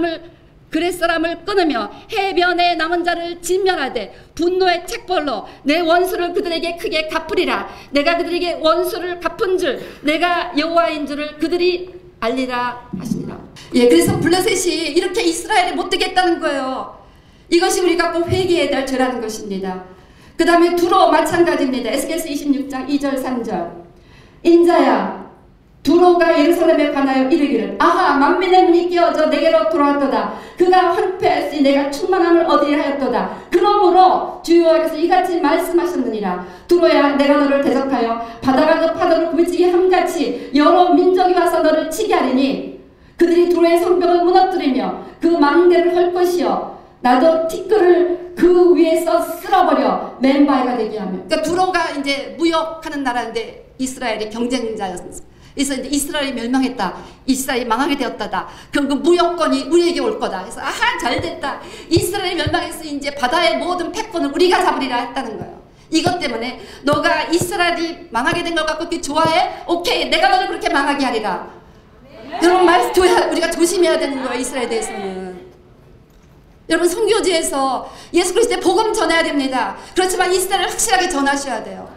그렛사람을 끊으며 해변에 남은 자를 진멸하되 분노의 책벌로 내 원수를 그들에게 크게 갚으리라. 내가 그들에게 원수를 갚은 줄 내가 여호와인 줄을 그들이 알리라 하시니라. 예, 그래서 블레셋이 이렇게 이스라엘이 못 되겠다는 거예요. 이것이 우리가 꼭 회개해야 될 죄라는 것입니다. 그 다음에 두로 마찬가지입니다. 에스겔서 26장 2절 3절. 인자야, 두로가 예루살렘에 관하여 이르기를 아하, 만민의 문이 깨어져 내게로 돌아왔도다. 그가 황폐하였으니 내가 충만함을 얻으려 하였도다. 그러므로 주 여호와께서 이같이 말씀하셨느니라. 두로야, 내가 너를 대적하여 바다가 그 파도를 굴치게 함같이 여러 민족이 와서 너를 치게 하리니 그들이 두로의 성벽을 무너뜨리며 그 망대를 헐 것이요 나도 티끌을 그 위에서 쓸어버려 맨바위가 되게 하며. 그러니까 두로가 이제 무역하는 나라인데 이스라엘의 경쟁자였습니다. 그래서 이제 이스라엘이 멸망했다. 이스라엘이 망하게 되었다다. 그럼 그 무역권이 우리에게 올 거다. 그래서 아하, 잘됐다. 이스라엘이 멸망해서 이제 바다의 모든 패권을 우리가 잡으리라 했다는 거예요. 이것 때문에 너가 이스라엘이 망하게 된 걸 갖고 그렇게 좋아해? 오케이, 내가 너를 그렇게 망하게 하리라. 여러분 우리가 조심해야 되는 거예요. 이스라엘에 대해서는. 여러분 선교지에서 예수 그리스도의 복음 전해야 됩니다. 그렇지만 이스라엘을 확실하게 전하셔야 돼요.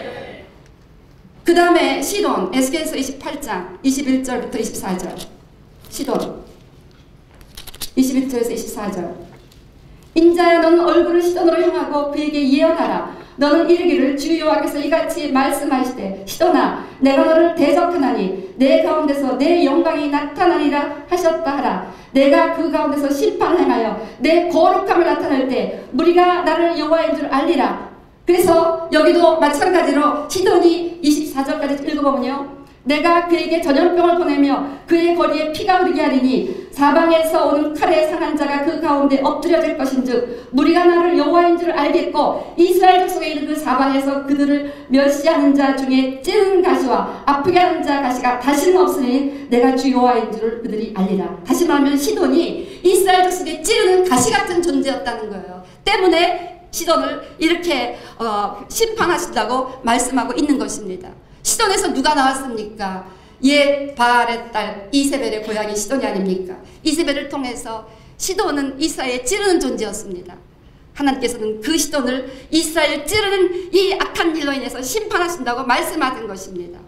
그 다음에 시돈, 에스겔서 28장 21절부터 24절. 시돈 21절에서 24절. 인자야 너는 얼굴을 시돈으로 향하고 그에게 예언하라. 너는 이르기를 주 여호와께서 이같이 말씀하시되 시돈아 내가 너를 대적하나니 내 가운데서 내 영광이 나타나리라 하셨다 하라. 내가 그 가운데서 심판을 행하여 내 거룩함을 나타낼 때 무리가 나를 여호와인 줄 알리라. 그래서 여기도 마찬가지로 시돈이 24절까지 읽어보면요. 내가 그에게 전염병을 보내며 그의 거리에 피가 흐르게 하리니 사방에서 오는 칼에 상한 자가 그 가운데 엎드려질 것인즉 무리가 나를 여호와인 줄 알겠고 이스라엘 족속에 있는 그 사방에서 그들을 멸시하는 자 중에 찌른 가시와 아프게 하는 자 가시가 다시는 없으니 내가 주 여호와인 줄 그들이 알리라. 다시 말하면 시돈이 이스라엘 족속에 찌르는 가시 같은 존재였다는 거예요. 때문에 시돈을 이렇게 심판하신다고 말씀하고 있는 것입니다. 시돈에서 누가 나왔습니까? 옛 바알의 딸 이세벨의 고향이 시돈이 아닙니까? 이세벨을 통해서 시돈은 이스라엘에 찌르는 존재였습니다. 하나님께서는 그 시돈을 이스라엘 찌르는 이 악한 일로 인해서 심판하신다고 말씀하신 것입니다.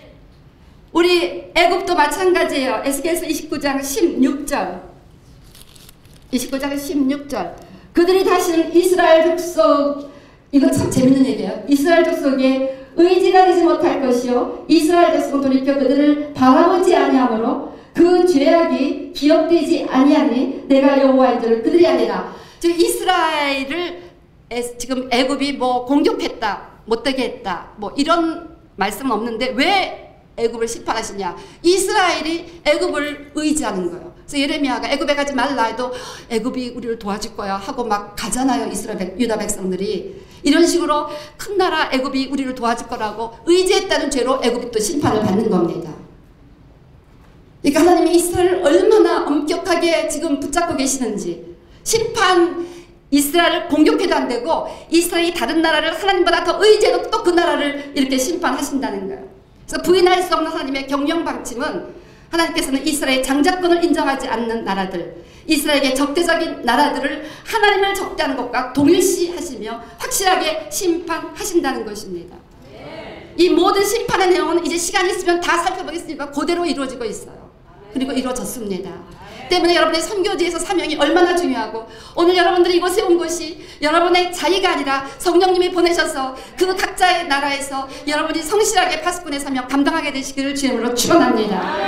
우리 애굽도 마찬가지예요. 에스겔서 29장 16절 29장 16절 그들이 다시는 이스라엘 족속, 이거 참 재밌는 얘기예요. 이스라엘 족속에 의지가 되지 못할 것이요 이스라엘 족속은 돌이켜 그들을 바라보지 아니하므로 그 죄악이 기억되지 아니하니 내가 여호와인 줄 그들이 아니라. 즉 이스라엘을 지금 애굽이 뭐 공격했다, 못되게 했다, 뭐 이런 말씀은 없는데 왜 애굽을 심판하시냐? 이스라엘이 애굽을 의지하는 거예요. 그래서 예레미야가 애굽에 가지 말라 해도 애굽이 우리를 도와줄 거야 하고 막 가잖아요. 유다 백성들이. 이런 식으로 큰 나라 애굽이 우리를 도와줄 거라고 의지했다는 죄로 애굽이 또 심판을 받는 겁니다. 그러니까 하나님이 이스라엘을 얼마나 엄격하게 지금 붙잡고 계시는지. 심판 이스라엘을 공격해도 안 되고 이스라엘이 다른 나라를 하나님보다 더 의지해도 또 그 나라를 이렇게 심판하신다는 거예요. 그래서 부인할 수 없는 하나님의 경영 방침은 하나님께서는 이스라엘의 장자권을 인정하지 않는 나라들, 이스라엘에게 적대적인 나라들을 하나님을 적대하는 것과 동일시하시며 확실하게 심판하신다는 것입니다. 이 모든 심판의 내용은 이제 시간이 있으면 다 살펴보겠습니다. 그대로 이루어지고 있어요. 그리고 이루어졌습니다. 때문에 여러분의 선교지에서 사명이 얼마나 중요하고 오늘 여러분들이 이곳에 온 것이 여러분의 자의가 아니라 성령님이 보내셔서 그 각자의 나라에서 여러분이 성실하게 파수꾼의 사명 감당하게 되시기를 주님으로 축원합니다.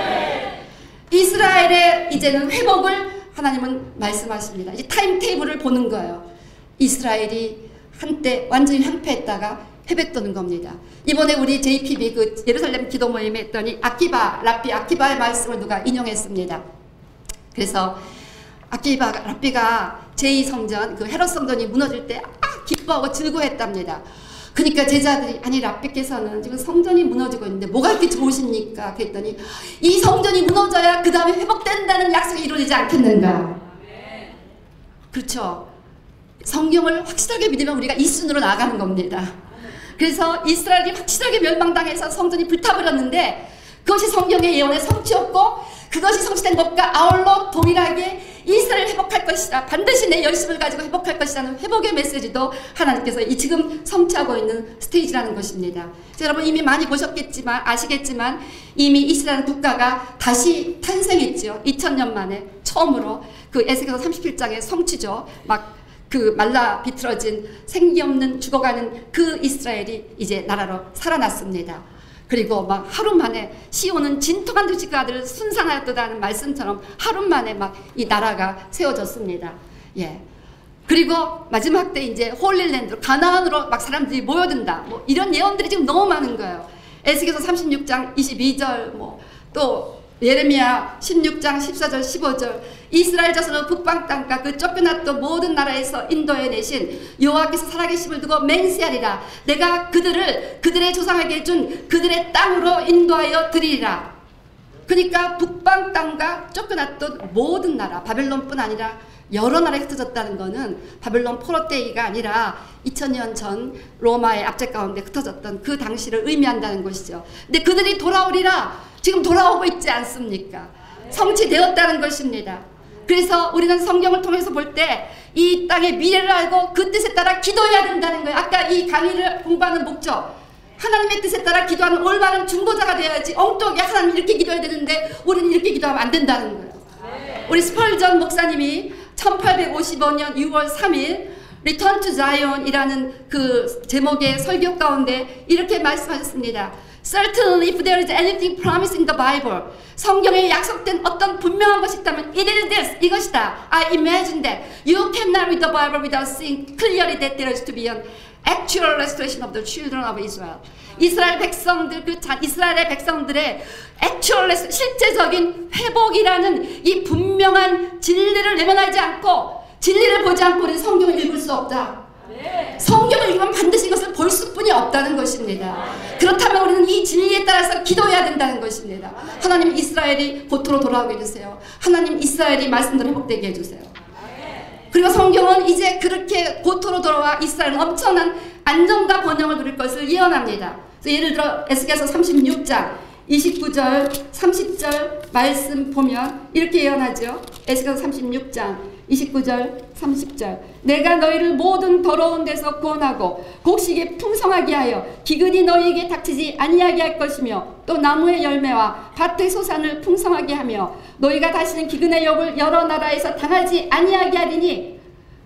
이스라엘의 이제는 회복을 하나님은 말씀하십니다. 이제 타임테이블을 보는 거예요. 이스라엘이 한때 완전히 황폐했다가 회복되는 겁니다. 이번에 우리 JPB 그 예루살렘 기도 모임에 했더니 아키바의 말씀을 누가 인용했습니다. 그래서 랍비가 제2성전 그 헤롯 성전이 무너질 때 기뻐하고 즐거워했답니다. 그러니까 제자들이 아니 랍비께서는 지금 성전이 무너지고 있는데 뭐가 이렇게 좋으십니까? 그랬더니 이 성전이 무너져야 그 다음에 회복된다는 약속이 이루어지지 않겠는가? 그렇죠. 성경을 확실하게 믿으면 우리가 이 순으로 나아가는 겁니다. 그래서 이스라엘이 확실하게 멸망당해서 성전이 불타버렸는데 그것이 성경의 예언의 성취였고 그것이 성취된 것과 아울러 동일하게 이스라엘을 회복할 것이다. 반드시 내 열심을 가지고 회복할 것이라는 회복의 메시지도 하나님께서 이 지금 성취하고 있는 스테이지라는 것입니다. 여러분 이미 많이 보셨겠지만 아시겠지만 이미 이스라엘 국가가 다시 탄생했죠. 2000년 만에 처음으로 그 에스겔서 37장의 성취죠. 막 그 말라 비틀어진 생기 없는 죽어가는 그 이스라엘이 이제 나라로 살아났습니다. 그리고 막 하루 만에 시온은 진토간 두식 아들을 순상하였다는 말씀처럼 하루 만에 막 이 나라가 세워졌습니다. 예. 그리고 마지막 때 이제 홀릴랜드로 가나안으로 막 사람들이 모여든다. 뭐 이런 예언들이 지금 너무 많은 거예요. 에스겔서 36장 22절 또 예레미야 16장 14절 15절 이스라엘 자손은 북방 땅과 그 쫓겨났던 모든 나라에서 인도해 내신 여호와께서 살아계심을 두고 맹세하리라. 내가 그들의 조상에게 준 그들의 땅으로 인도하여 드리리라. 그러니까 북방 땅과 쫓겨났던 모든 나라 바벨론뿐 아니라 여러 나라에 흩어졌다는 것은 바벨론 포로 때가 아니라 2000년 전 로마의 압제 가운데 흩어졌던 그 당시를 의미한다는 것이죠. 근데 그들이 돌아오리라. 지금 돌아오고 있지 않습니까? 성취되었다는 것입니다. 그래서 우리는 성경을 통해서 볼 때 이 땅의 미래를 알고 그 뜻에 따라 기도해야 된다는 거예요. 아까 이 강의를 공부하는 목적, 하나님의 뜻에 따라 기도하는 올바른 중보자가 되어야지 엉뚱하게 하나님 이렇게 기도해야 되는데 우리는 이렇게 기도하면 안 된다는 거예요. 우리 스펄전 목사님이 1855년 6월 3일 Return to Zion이라는 그 제목의 설교 가운데 이렇게 말씀하셨습니다. Certainly if there is anything promised in the Bible, 성경에 약속된 어떤 분명한 것이 있다면 it is this, 이것이다. I imagine that you cannot read the Bible without seeing clearly that there is to be an actual restoration of the children of Israel. 이스라엘 백성들, 이스라엘의 백성들의 actual, 실제적인 회복이라는 이 분명한 진리를 외면하지 않고 진리를 보지 않고 우리는 성경을 읽을 수 없다. 성경을 읽으면 반드시 이것을 볼 수뿐이 없다는 것입니다. 그렇다면 우리는 이 진리에 따라서 기도해야 된다는 것입니다. 하나님, 이스라엘이 고토로 돌아오게 해주세요. 하나님, 이스라엘이 말씀대로 회복되게 해주세요. 그리고 성경은 이제 그렇게 고토로 돌아와 이스라엘은 엄청난 안정과 번영을 누릴 것을 예언합니다. 그래서 예를 들어 에스겔서 36장 29절 30절 말씀 보면 이렇게 예언하죠. 에스겔서 36장 29절 30절 내가 너희를 모든 더러운 데서 구원하고 곡식에 풍성하게 하여 기근이 너희에게 닥치지 아니하게 할 것이며 또 나무의 열매와 밭의 소산을 풍성하게 하며 너희가 다시는 기근의 욕을 여러 나라에서 당하지 아니하게 하리니.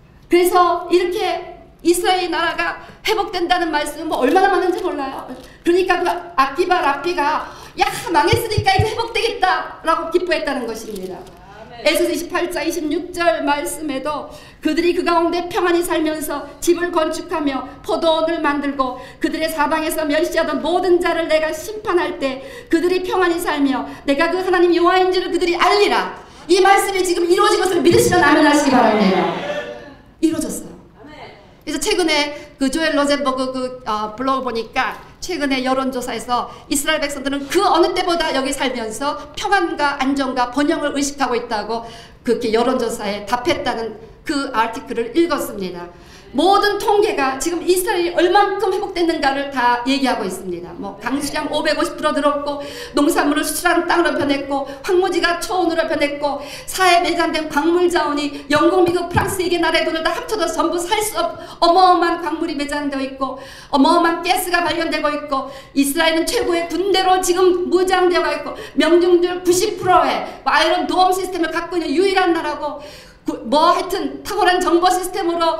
그래서 이렇게 이스라엘 나라가 회복된다는 말씀은 뭐 얼마나 많은지 몰라요. 그러니까 그 아키바 라피가 야 망했으니까 이제 회복되겠다 라고 기뻐했다는 것입니다. 에스겔서 28장 26절 말씀에도 그들이 그 가운데 평안히 살면서 집을 건축하며 포도원을 만들고 그들의 사방에서 멸시하던 모든 자를 내가 심판할 때 그들이 평안히 살며 내가 그 하나님 여호와인 줄을 그들이 알리라. 이 말씀이 지금 이루어진 것을 믿으시면 아멘 하시기 바랍니다. 이루어졌어요. 그래서 최근에 그 조엘 로젠버그 블로그 보니까 최근에 여론조사에서 이스라엘 백성들은 그 어느 때보다 여기 살면서 평안과 안정과 번영을 의식하고 있다고 그렇게 여론조사에 답했다는 그 아티클을 읽었습니다. 모든 통계가 지금 이스라엘이 얼만큼 회복됐는가를 다 얘기하고 있습니다. 뭐 강수량 550% 늘었고 농산물을 수출하는 땅으로 변했고 황무지가 초원으로 변했고 사해 매장된 광물 자원이 영국, 미국, 프랑스 이게 나라의 돈을 다 합쳐도 전부 살 수 어마어마한 광물이 매장되어 있고 어마어마한 가스가 발견되고 있고 이스라엘은 최고의 군대로 지금 무장되어 있고 명중률 90%의 아이런 도움 시스템을 갖고 있는 유일한 나라고 뭐 하여튼 탁월한 정보 시스템으로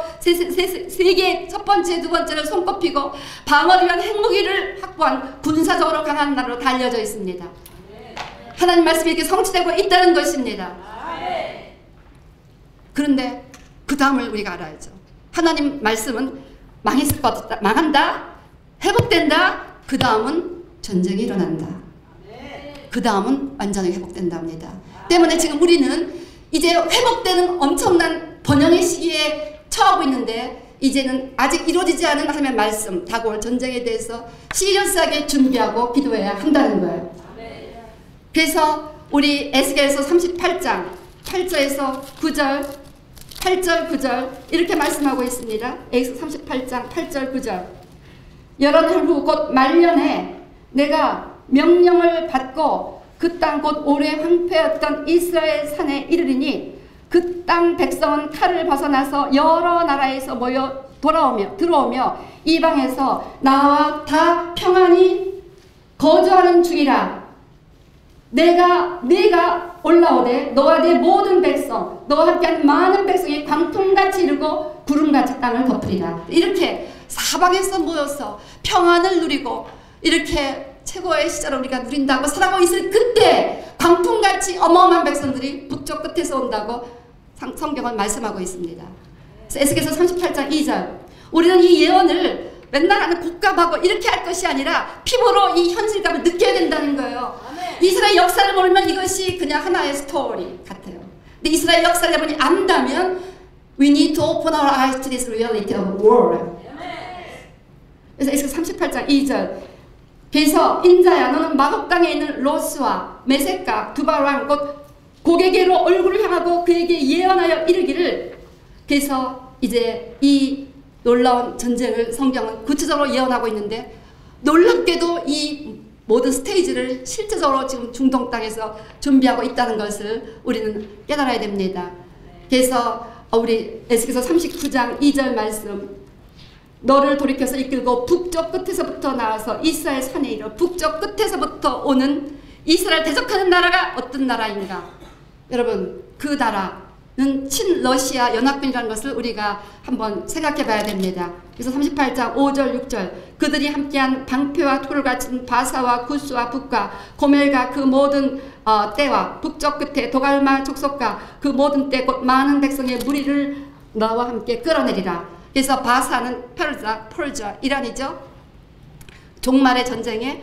세계 첫 번째, 두 번째를 손꼽히고 방어를 위한 핵무기를 확보한 군사적으로 강한 나라로 다 알려져 있습니다. 하나님 말씀이 이렇게 성취되고 있다는 것입니다. 그런데 그 다음을 우리가 알아야죠. 하나님 말씀은 망했을 것 같다, 망한다, 회복된다. 그 다음은 전쟁이 일어난다. 그 다음은 완전히 회복된다 합니다. 때문에 지금 우리는 이제 회복되는 엄청난 번영의 시기에 처하고 있는데 이제는 아직 이루어지지 않은 하나님의 말씀, 다가올 전쟁에 대해서 시리어스하게 준비하고 기도해야 한다는 거예요. 그래서 우리 에스겔서 38장 8절에서 9절 8절 9절 이렇게 말씀하고 있습니다. 에스겔서 38장 8절 9절 여러 날 후 곧 말년에 내가 명령을 받고 그 땅 곧 오래 황폐했던 이스라엘 산에 이르리니 그 땅 백성은 칼을 벗어나서 여러 나라에서 모여 들어오며 이방에서 나와 다 평안히 거주하는 중이라. 내가 올라오되 너와 네 모든 백성 너와 함께한 많은 백성이 광풍같이 이르고 구름같이 땅을 덮으리라. 이렇게 사방에서 모여서 평안을 누리고 이렇게 최고의 시절을 우리가 누린다고 살아가고 있을 그때 광풍같이 어마어마한 백성들이 북쪽 끝에서 온다고 성경은 말씀하고 있습니다. 그래서 에스겔서 38장 2절 우리는 이 예언을 맨날 하는 곡감하고 이렇게 할 것이 아니라 피부로 이 현실감을 느껴야 된다는 거예요. 이스라엘 역사를 모르면 이것이 그냥 하나의 스토리 같아요. 근데 이스라엘 역사를 여러분이 안다면 We need to open our eyes to this reality of the world. 그래서 에스겔서 38장 2절 그래서 인자야 너는 마곡 땅에 있는 로스와 메섹과 두바랑 곧 고개계로 얼굴을 향하고 그에게 예언하여 이르기를. 그래서 이제 이 놀라운 전쟁을 성경은 구체적으로 예언하고 있는데 놀랍게도 이 모든 스테이지를 실제적으로 지금 중동 땅에서 준비하고 있다는 것을 우리는 깨달아야 됩니다. 그래서 우리 에스겔서 39장 2절 말씀 너를 돌이켜서 이끌고 북쪽 끝에서부터 나와서 이스라엘 산에 이르러 북쪽 끝에서부터 오는 이스라엘 대적하는 나라가 어떤 나라인가? 여러분 그 나라 친러시아 연합군이라는 것을 우리가 한번 생각해 봐야 됩니다. 그래서 38장 5절 6절 그들이 함께한 방패와 돌을 갖춘 바사와 구스와 북과 고멜과 그 모든 때와 북쪽 끝에 도갈마 족속과 그 모든 때 곧 많은 백성의 무리를 너와 함께 끌어내리라. 그래서 바사는 펄자 이란이죠. 종말의 전쟁에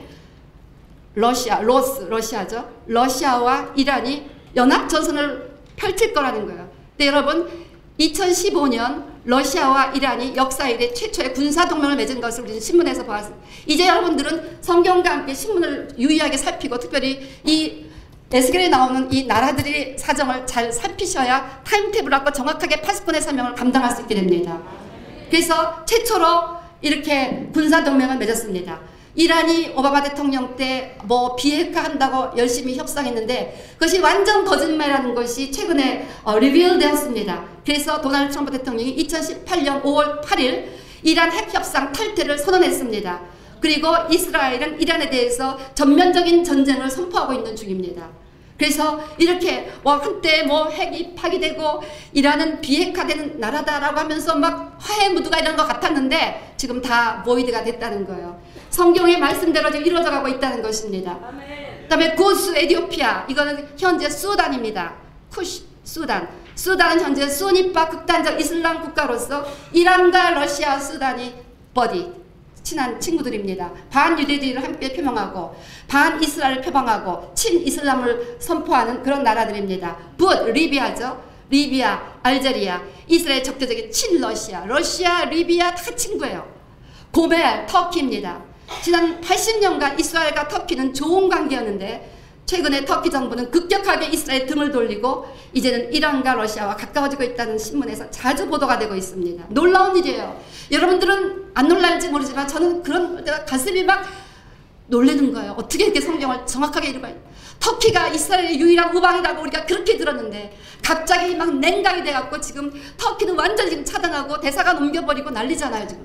러시아죠. 러시아와 이란이 연합전선을 펼칠 거라는 거예요. 근데 여러분 2015년 러시아와 이란이 역사 이래 최초의 군사동맹을 맺은 것을 우리는 신문에서 보았습니다. 이제 여러분들은 성경과 함께 신문을 유의하게 살피고 특별히 이 에스겔에 나오는 이 나라들의 사정을 잘 살피셔야 타임테이블을 갖고 정확하게 파수꾼의 사명을 감당할 수 있게 됩니다. 그래서 최초로 이렇게 군사동맹을 맺었습니다. 이란이 오바마 대통령 때 뭐 비핵화 한다고 열심히 협상했는데 그것이 완전 거짓말이라는 것이 최근에 리빌 되었습니다. 그래서 도널드 트럼프 대통령이 2018년 5월 8일 이란 핵협상 탈퇴를 선언했습니다. 그리고 이스라엘은 이란에 대해서 전면적인 전쟁을 선포하고 있는 중입니다. 그래서 이렇게 한때 핵이 파기되고 이란은 비핵화되는 나라다라고 하면서 막 화해 무드가 이런 것 같았는데 지금 다 보이드가 됐다는 거예요. 성경의 말씀대로 지금 이루어져 가고 있다는 것입니다. 그 다음에 구스 에티오피아 이거는 현재 수단입니다. 수단은 현재 수니파 극단적 이슬람 국가로서 이란과 러시아, 수단이 친한 친구들입니다. 반유대주의를 함께 표명하고 반이스라엘을 표방하고 친이슬람을 선포하는 그런 나라들입니다. 리비아죠. 리비아, 알제리아, 이스라엘 적대적인 친러시아, 러시아, 리비아 다 친구예요. 고멜, 터키입니다. 지난 80년간 이스라엘과 터키는 좋은 관계였는데 최근에 터키 정부는 급격하게 이스라엘 등을 돌리고 이제는 이란과 러시아와 가까워지고 있다는 신문에서 자주 보도가 되고 있습니다. 놀라운 일이에요. 여러분들은 안 놀랄지 모르지만 저는 그런 때가 가슴이 막 놀라는 거예요. 어떻게 이렇게 성경을 정확하게 읽어요. 터키가 이스라엘의 유일한 우방이라고 우리가 그렇게 들었는데 갑자기 막 냉각이 돼갖고 지금 터키는 완전히 지금 차단하고 대사관 옮겨버리고 난리잖아요 지금.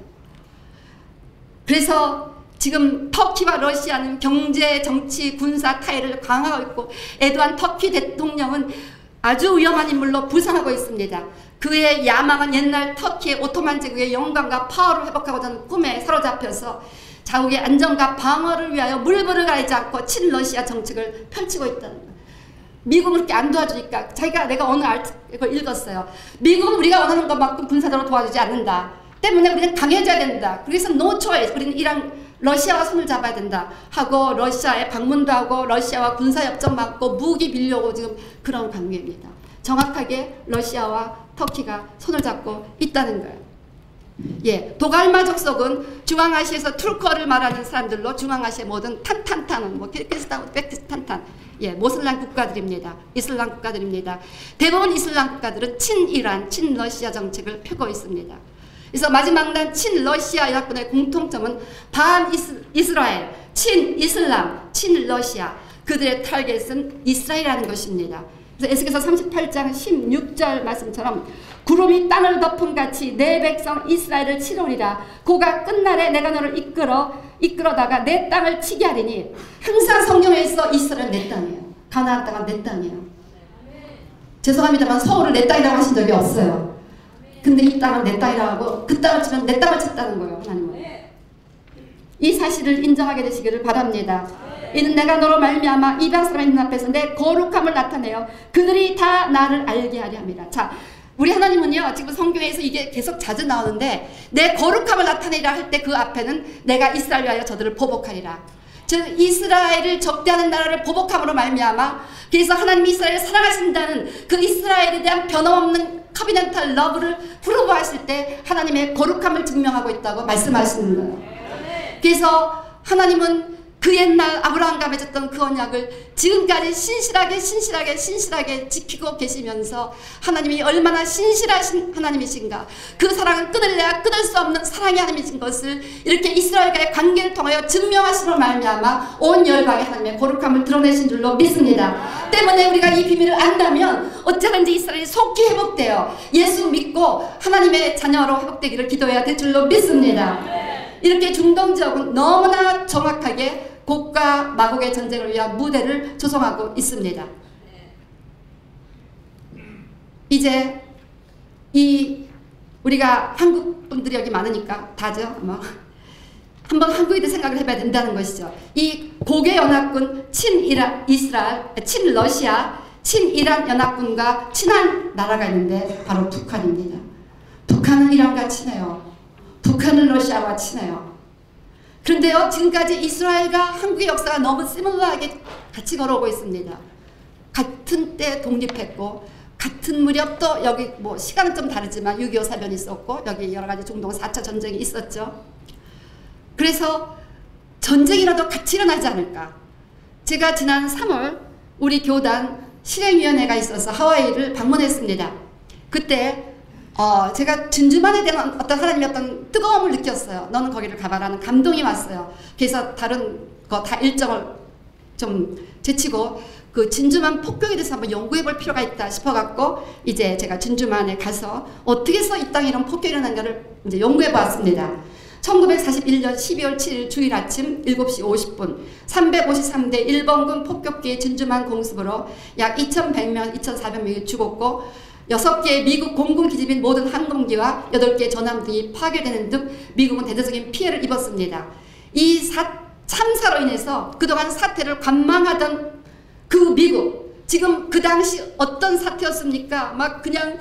그래서 지금 터키와 러시아는 경제, 정치, 군사 타협을 강화하고 있고 에르도안 터키 대통령은 아주 위험한 인물로 부상하고 있습니다. 그의 야망은 옛날 터키의 오토만 제국의 영광과 파워를 회복하고자 꿈에 사로잡혀서 자국의 안정과 방어를 위하여 물불을 가리지 않고 친러시아 정책을 펼치고 있다는 거예요. 미국은 그렇게 안 도와주니까 내가 어느 아티클을 읽었어요. 미국은 우리가 원하는 것만큼 군사적으로 도와주지 않는다. 때문에 우리는 강해져야 된다. 그래서 no choice. 우리는 러시아와 손을 잡아야 된다 하고 러시아에 방문도 하고 러시아와 군사협정 맺고 무기 빌려오고 지금 그런 관계입니다. 정확하게 러시아와 터키가 손을 잡고 있다는 거예요. 예, 도갈마 족속은 중앙아시아에서 툴커를 말하는 사람들로 중앙아시아 모든 탄탄탄은 키르기스탄, 우즈베키스탄 모슬람 국가들입니다. 이슬람 국가들입니다. 대부분 이슬람 국가들은 친이란, 친러시아 정책을 펴고 있습니다. 그래서 마지막 난 친러시아 연합군의 공통점은 반이스라엘, 친이슬람, 친러시아 그들의 타겟은 이스라엘이라는 것입니다. 그래서 에스겔서 38장 16절 말씀처럼 구름이 땅을 덮음 같이 내 백성 이스라엘을 치르리라. 고가 끝날에 내가 너를 이끌어다가 내 땅을 치게 하리니 항상 성경에서 이스라엘 내 땅이에요. 가나안 땅은 내 땅이에요. 죄송합니다만 서울을 내 땅이라고 하신 적이 없어요. 근데 이 땅은 내 땅이라고 하고 그 땅을 치면 내 땅을 쳤다는 거예요. 하나님은. 이 사실을 인정하게 되시기를 바랍니다. 이는 내가 너로 말미암아 이방 사람의 눈앞에서 내 거룩함을 나타내어 그들이 다 나를 알게 하려 함이라. 자, 우리 하나님은요 지금 성경에서 이게 계속 자주 나오는데 내 거룩함을 나타내라 할 때 그 앞에는 내가 이스라엘 위하여 저들을 보복하리라. 즉 이스라엘을 적대하는 나라를 보복함으로 말미암아 그래서 하나님이 이스라엘을 사랑하신다는 그 이스라엘에 대한 변함없는 커비넌탈 러브를 프로브하실 때 하나님의 거룩함을 증명하고 있다고 말씀하시는 거예요. 그래서 하나님은 그 옛날 아브라함과 맺었던 그 언약을 지금까지 신실하게 지키고 계시면서 하나님이 얼마나 신실하신 하나님이신가, 그 사랑은 끊을래야 끊을 수 없는 사랑의 하나님이신 것을 이렇게 이스라엘과의 관계를 통하여 증명하심으로 말미암아 온 열방에 하나님의 거룩함을 드러내신 줄로 믿습니다. 때문에 우리가 이 비밀을 안다면 어쩌든지 이스라엘이 속히 회복되어 예수 믿고 하나님의 자녀로 회복되기를 기도해야 될 줄로 믿습니다. 이렇게 중동 지역은 너무나 정확하게 곡과 마곡의 전쟁을 위한 무대를 조성하고 있습니다. 이제 우리가 한국 분들이 여기 많으니까 다죠. 아마 한번 한국인들 생각을 해봐야 된다는 것이죠. 이 고개 연합군 친러시아, 친이란 연합군과 친한 나라가 있는데 바로 북한입니다. 북한은 이란과 친해요. 북한은 러시아와 친해요. 그런데요, 지금까지 이스라엘과 한국의 역사가 너무 시밀러하게 같이 걸어오고 있습니다. 같은 때 독립했고, 같은 무렵 또 여기 뭐 시간은 좀 다르지만 6.25 사변이 있었고, 여기 여러 가지 중동 4차 전쟁이 있었죠. 그래서 전쟁이라도 같이 일어나지 않을까. 제가 지난 3월 우리 교단 실행위원회가 있어서 하와이를 방문했습니다. 그때 제가 진주만에 대한 어떤 사람이 어떤 뜨거움을 느꼈어요. 너는 거기를 가봐라는 감동이 왔어요. 그래서 다른 거 다 일정을 좀 제치고 그 진주만 폭격에 대해서 한번 연구해 볼 필요가 있다 싶어갖고 이제 제가 진주만에 가서 어떻게 해서 이 땅에 이런 폭격이 일어난가를 이제 연구해 보았습니다. 1941년 12월 7일 주일 아침 7시 50분 353대 일본군 폭격기의 진주만 공습으로 약 2100명, 2400명이 죽었고 6개의 미국 공군 기지 및 모든 항공기와 8개의 전함등이 파괴되는 등 미국은 대대적인 피해를 입었습니다. 이 참사로 인해서 그동안 사태를 관망하던 그 미국, 지금 그 당시 어떤 사태였습니까? 막 그냥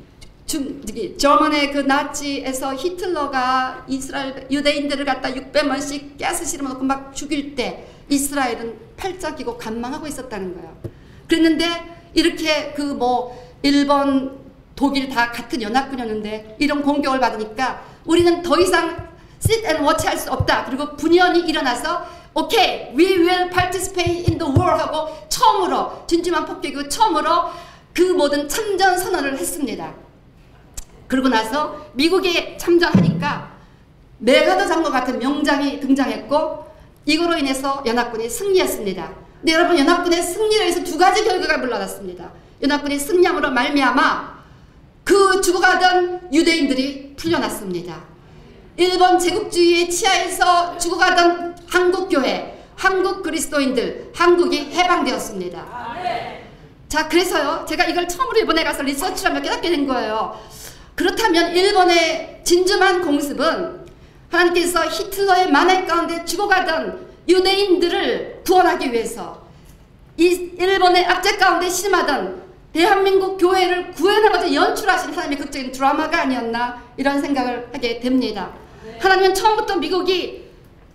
저만의 그 나치에서 히틀러가 이스라엘 유대인들을 갖다 600만씩 가스 실어놓고 막 죽일 때 이스라엘은 팔짱 끼고 관망하고 있었다는 거예요. 그랬는데 이렇게 그 뭐 일본, 독일 다 같은 연합군이었는데 이런 공격을 받으니까 우리는 더 이상 sit and watch 할 수 없다. 그리고 분연이 일어나서 okay, we will participate in the war 하고 처음으로 진주만 폭격이고 처음으로 그 모든 참전 선언을 했습니다. 그러고 나서 미국에 참전하니까 메가더 장과 같은 명장이 등장했고 이거로 인해서 연합군이 승리했습니다. 근데 여러분 연합군의 승리를 위해서 두 가지 결과가 물러났습니다. 연합군이 승리함으로 말미암아 그 죽어가던 유대인들이 풀려났습니다. 일본 제국주의의 치하에서 죽어가던 한국교회, 한국 그리스도인들, 한국이 해방되었습니다. 자, 그래서요 제가 이걸 처음으로 일본에 가서 리서치를 하며 깨닫게 된 거예요. 그렇다면 일본의 진주만 공습은 하나님께서 히틀러의 만행 가운데 죽어가던 유대인들을 구원하기 위해서 이 일본의 압제 가운데 신음하던 대한민국 교회를 구해나가서 연출하신 하나님의 극적인 드라마가 아니었나 이런 생각을 하게 됩니다. 하나님은 처음부터 미국이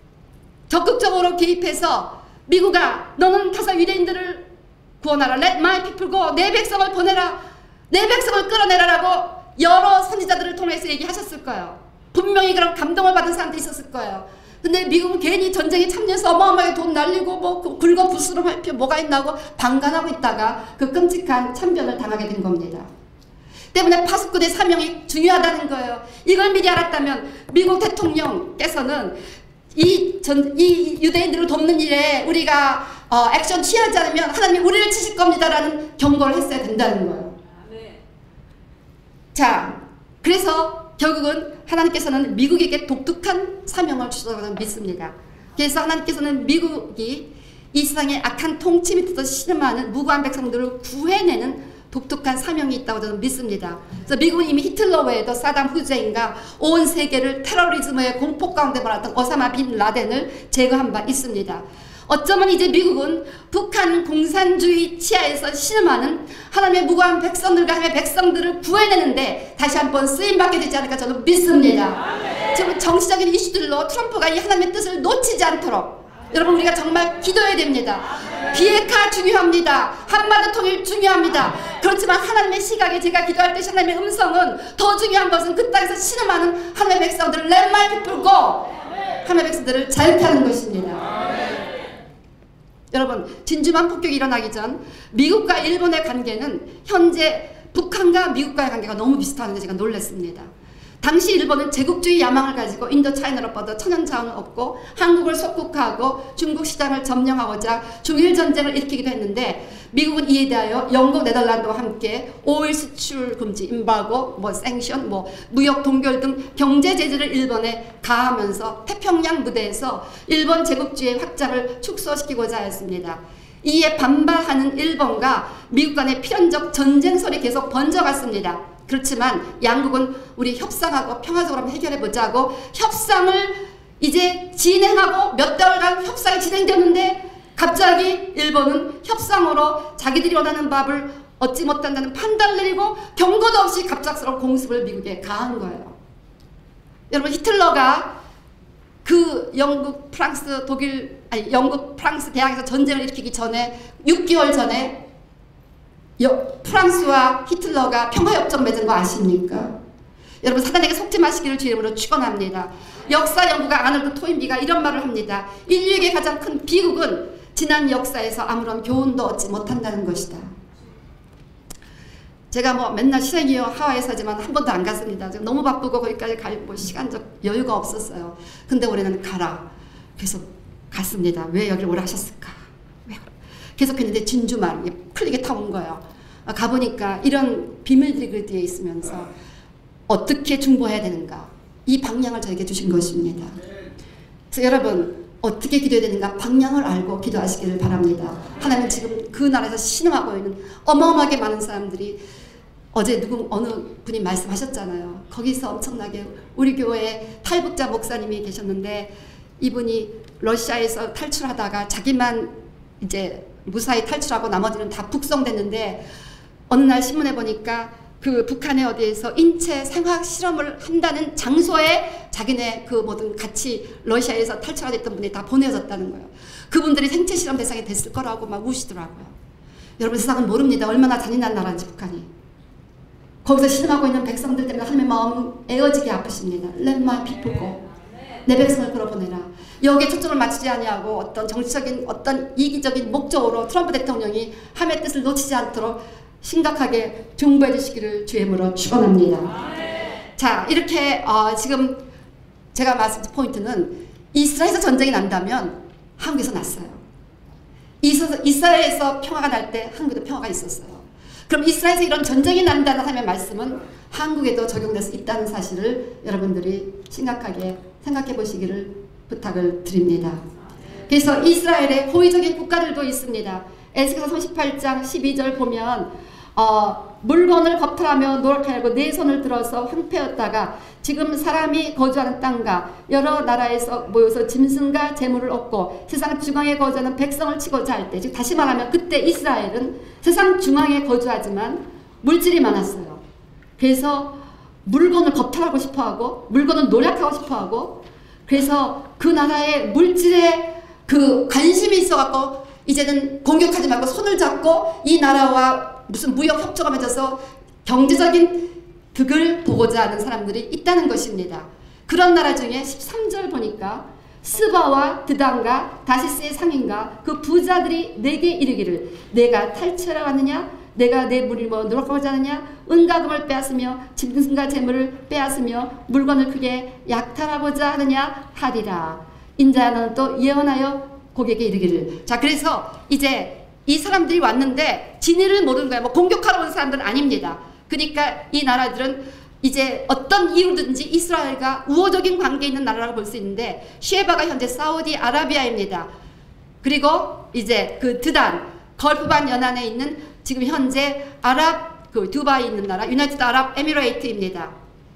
적극적으로 개입해서 미국아 너는 가서 유대인들을 구원하라. Let my people go. 내 백성을 보내라. 내 백성을 끌어내라라고 여러 선지자들을 통해서 얘기하셨을 거예요. 분명히 그런 감동을 받은 사람도 있었을 거예요. 근데 미국은 괜히 전쟁에 참여해서 어마어마하게 돈 날리고 뭐 긁어 부스럼 할 필요 뭐가 있나고 방관하고 있다가 그 끔찍한 참변을 당하게 된 겁니다. 때문에 파수꾼의 사명이 중요하다는 거예요. 이걸 미리 알았다면 미국 대통령께서는 이 유대인들을 돕는 일에 우리가 액션 취하지 않으면 하나님이 우리를 치실 겁니다라는 경고를 했어야 된다는 거예요. 자, 그래서 결국은 하나님께서는 미국에게 독특한 사명을 주셨다고 믿습니다. 그래서 하나님께서는 미국이 이 세상의 악한 통치 밑에서 신음하는 무고한 백성들을 구해내는 독특한 사명이 있다고 저는 믿습니다. 그래서 미국은 이미 히틀러 외에도 사담 후세인과 온 세계를 테러리즘의 공포 가운데 몰았던 오사마 빈 라덴을 제거한 바 있습니다. 어쩌면 이제 미국은 북한 공산주의 치하에서 신음하는 하나님의 무고한 백성들과 하나님의 백성들을 구해내는데 다시 한번 쓰임받게 되지 않을까 저는 믿습니다. 지금 정치적인 이슈들로 트럼프가 이 하나님의 뜻을 놓치지 않도록 여러분 우리가 정말 기도해야 됩니다. 비핵화 중요합니다. 한반도 통일 중요합니다. 그렇지만 하나님의 시각에 제가 기도할 때 하나님의 음성은 더 중요한 것은 그 땅에서 신음하는 하나님의 백성들을 Let my people go. 하나님의 백성들을 자유케 하는 것입니다. 여러분 진주만 폭격이 일어나기 전 미국과 일본의 관계는 현재 북한과 미국과의 관계가 너무 비슷하는데 제가 놀랐습니다. 당시 일본은 제국주의 야망을 가지고 인도 차이나로 뻗어 천연자원을 얻고 한국을 속국화하고 중국 시장을 점령하고자 중일전쟁을 일으키기도 했는데 미국은 이에 대하여 영국, 네덜란드와 함께 오일 수출 금지, 임바고, 생션, 무역 동결 등 경제 제재를 일본에 가하면서 태평양 무대에서 일본 제국주의 확장을 축소시키고자 했습니다. 이에 반발하는 일본과 미국 간의 필연적 전쟁 소리 계속 번져갔습니다. 그렇지만 양국은 우리 협상하고 평화적으로 한번 해결해보자고 협상을 이제 진행하고 몇 달간 협상이 진행되는데 갑자기 일본은 협상으로 자기들이 원하는 밥을 얻지 못한다는 판단을 내리고 경고도 없이 갑작스러운 공습을 미국에 가한 거예요. 여러분, 히틀러가 그 영국, 프랑스, 독일, 아니 영국, 프랑스 대항에서 전쟁을 일으키기 전에 6개월 전에 프랑스와 히틀러가 평화협정 맺은 거 아십니까? 여러분, 사단에게 속지 마시기를 주임으로 축원합니다. 역사 연구가 아놀드 토인비가 이런 말을 합니다. 인류에게 가장 큰 비극은 지난 역사에서 아무런 교훈도 얻지 못한다는 것이다. 제가 뭐 맨날 실행이요 하와이에 사지만 한 번도 안 갔습니다. 지금 너무 바쁘고 거기까지 갈 뭐 시간적 여유가 없었어요. 근데 올해는 가라. 그래서 갔습니다. 왜 여기를 오라 하셨을까? 왜 계속했는데 진주만 풀리게 타온 거예요. 가보니까 이런 비밀들이 그 뒤에 있으면서 어떻게 중보해야 되는가, 이 방향을 저에게 주신 것입니다. 그래서 여러분, 어떻게 기도해야 되는가 방향을 알고 기도하시기를 바랍니다. 하나님은 지금 그 나라에서 신음하고 있는 어마어마하게 많은 사람들이, 어제 어느 분이 말씀하셨잖아요. 거기서 엄청나게 우리 교회에 탈북자 목사님이 계셨는데, 이분이 러시아에서 탈출하다가 자기만 이제 무사히 탈출하고 나머지는 다 북송됐는데, 어느 날 신문에 보니까 그 북한의 어디에서 인체 생학 실험을 한다는 장소에 자기네 그 모든 같이 러시아에서 탈출하셨던 분이 다 보내졌다는 거예요. 그분들이 생체 실험 대상이 됐을 거라고 막 우시더라고요. 여러분, 세상은 모릅니다. 얼마나 잔인한 나라인지 북한이. 거기서 실험하고 있는 백성들 때문에 하나님의 마음 에어지게 아프십니다. Let my people go. 내 백성을 끌어보내라. 여기에 초점을 맞추지 아니하고 어떤 정치적인 어떤 이기적인 목적으로 트럼프 대통령이 하나님의 뜻을 놓치지 않도록 심각하게 중보해 주시기를 주임으로 축원합니다. 자, 이렇게 지금 제가 말씀드린 포인트는, 이스라엘에서 전쟁이 난다면 한국에서 났어요. 이스라엘에서 평화가 날 때 한국에도 평화가 있었어요. 그럼 이스라엘에서 이런 전쟁이 난다는 하나님의 말씀은 한국에도 적용될 수 있다는 사실을 여러분들이 심각하게 생각해 보시기를 부탁을 드립니다. 그래서 이스라엘의 호의적인 국가들도 있습니다. 에스겔서 38장 12절 보면 물건을 겁탈하며 노력하려고 네 손을 들어서 황폐였다가 지금 사람이 거주하는 땅과 여러 나라에서 모여서 짐승과 재물을 얻고 세상 중앙에 거주하는 백성을 치고자 할 때, 즉 다시 말하면 그때 이스라엘은 세상 중앙에 거주하지만 물질이 많았어요. 그래서 물건을 겁탈하고 싶어하고 물건을 노력하고 싶어하고, 그래서 그 나라의 물질에 그 관심이 있어갖고 이제는 공격하지 말고 손을 잡고 이 나라와 무슨 무역 협조가 맺어서 경제적인 득을 보고자 하는 사람들이 있다는 것입니다. 그런 나라 중에 13절 보니까 스바와 드단과 다시스의 상인과 그 부자들이 내게 이르기를 내가 탈취하러 왔느냐, 내가 내 물을 노력하고자 하느냐, 은과 금을 빼앗으며 짐승과 재물을 빼앗으며 물건을 크게 약탈하고자 하느냐 하리라. 인자야, 너는 또 예언하여 고객에게 이르기를. 자, 그래서 이제 이 사람들이 왔는데 진위를 모르는 거야. 뭐 공격하러 온 사람들은 아닙니다. 그러니까 이 나라들은 이제 어떤 이유든지 이스라엘과 우호적인 관계에 있는 나라라고 볼 수 있는데, 쉐바가 현재 사우디아라비아입니다. 그리고 이제 그 드단, 걸프반 연안에 있는 지금 현재 그 두바이에 있는 나라 유나이티드 아랍 에미레이트입니다.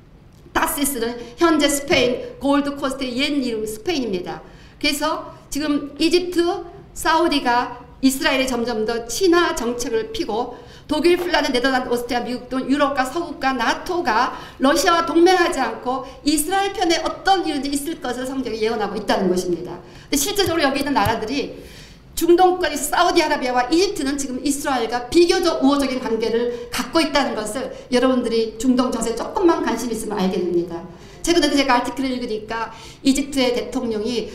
타시스는 현재 스페인 골드코스트의 옛 이름 스페인입니다. 그래서 지금 이집트, 사우디가 이스라엘이 점점 더 친화 정책을 피고, 독일, 핀란드, 네덜란드, 오스트리아, 미국 등 유럽과 서구과 나토가 러시아와 동맹하지 않고 이스라엘 편에 어떤 일이 있을 것을 성경이 예언하고 있다는 것입니다. 근데 실제적으로 여기 있는 나라들이 중동권이 사우디아라비아와 이집트는 지금 이스라엘과 비교적 우호적인 관계를 갖고 있다는 것을 여러분들이 중동 정세에 조금만 관심 있으면 알게 됩니다. 최근에 제가 아티클을 읽으니까 이집트의 대통령이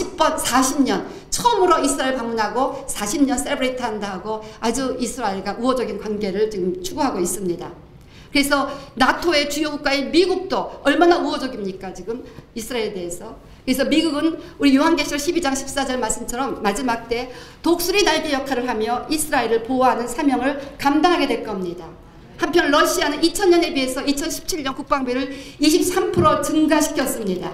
40년 처음으로 이스라엘 방문하고 40년 셀브레이트 한다고 아주 이스라엘과 우호적인 관계를 지금 추구하고 있습니다. 그래서 나토의 주요 국가인 미국도 얼마나 우호적입니까, 지금 이스라엘에 대해서. 그래서 미국은 우리 요한계시록 12장 14절 말씀처럼 마지막 때 독수리 날개 역할을 하며 이스라엘을 보호하는 사명을 감당하게 될 겁니다. 한편 러시아는 2000년에 비해서 2017년 국방비를 23% 증가시켰습니다.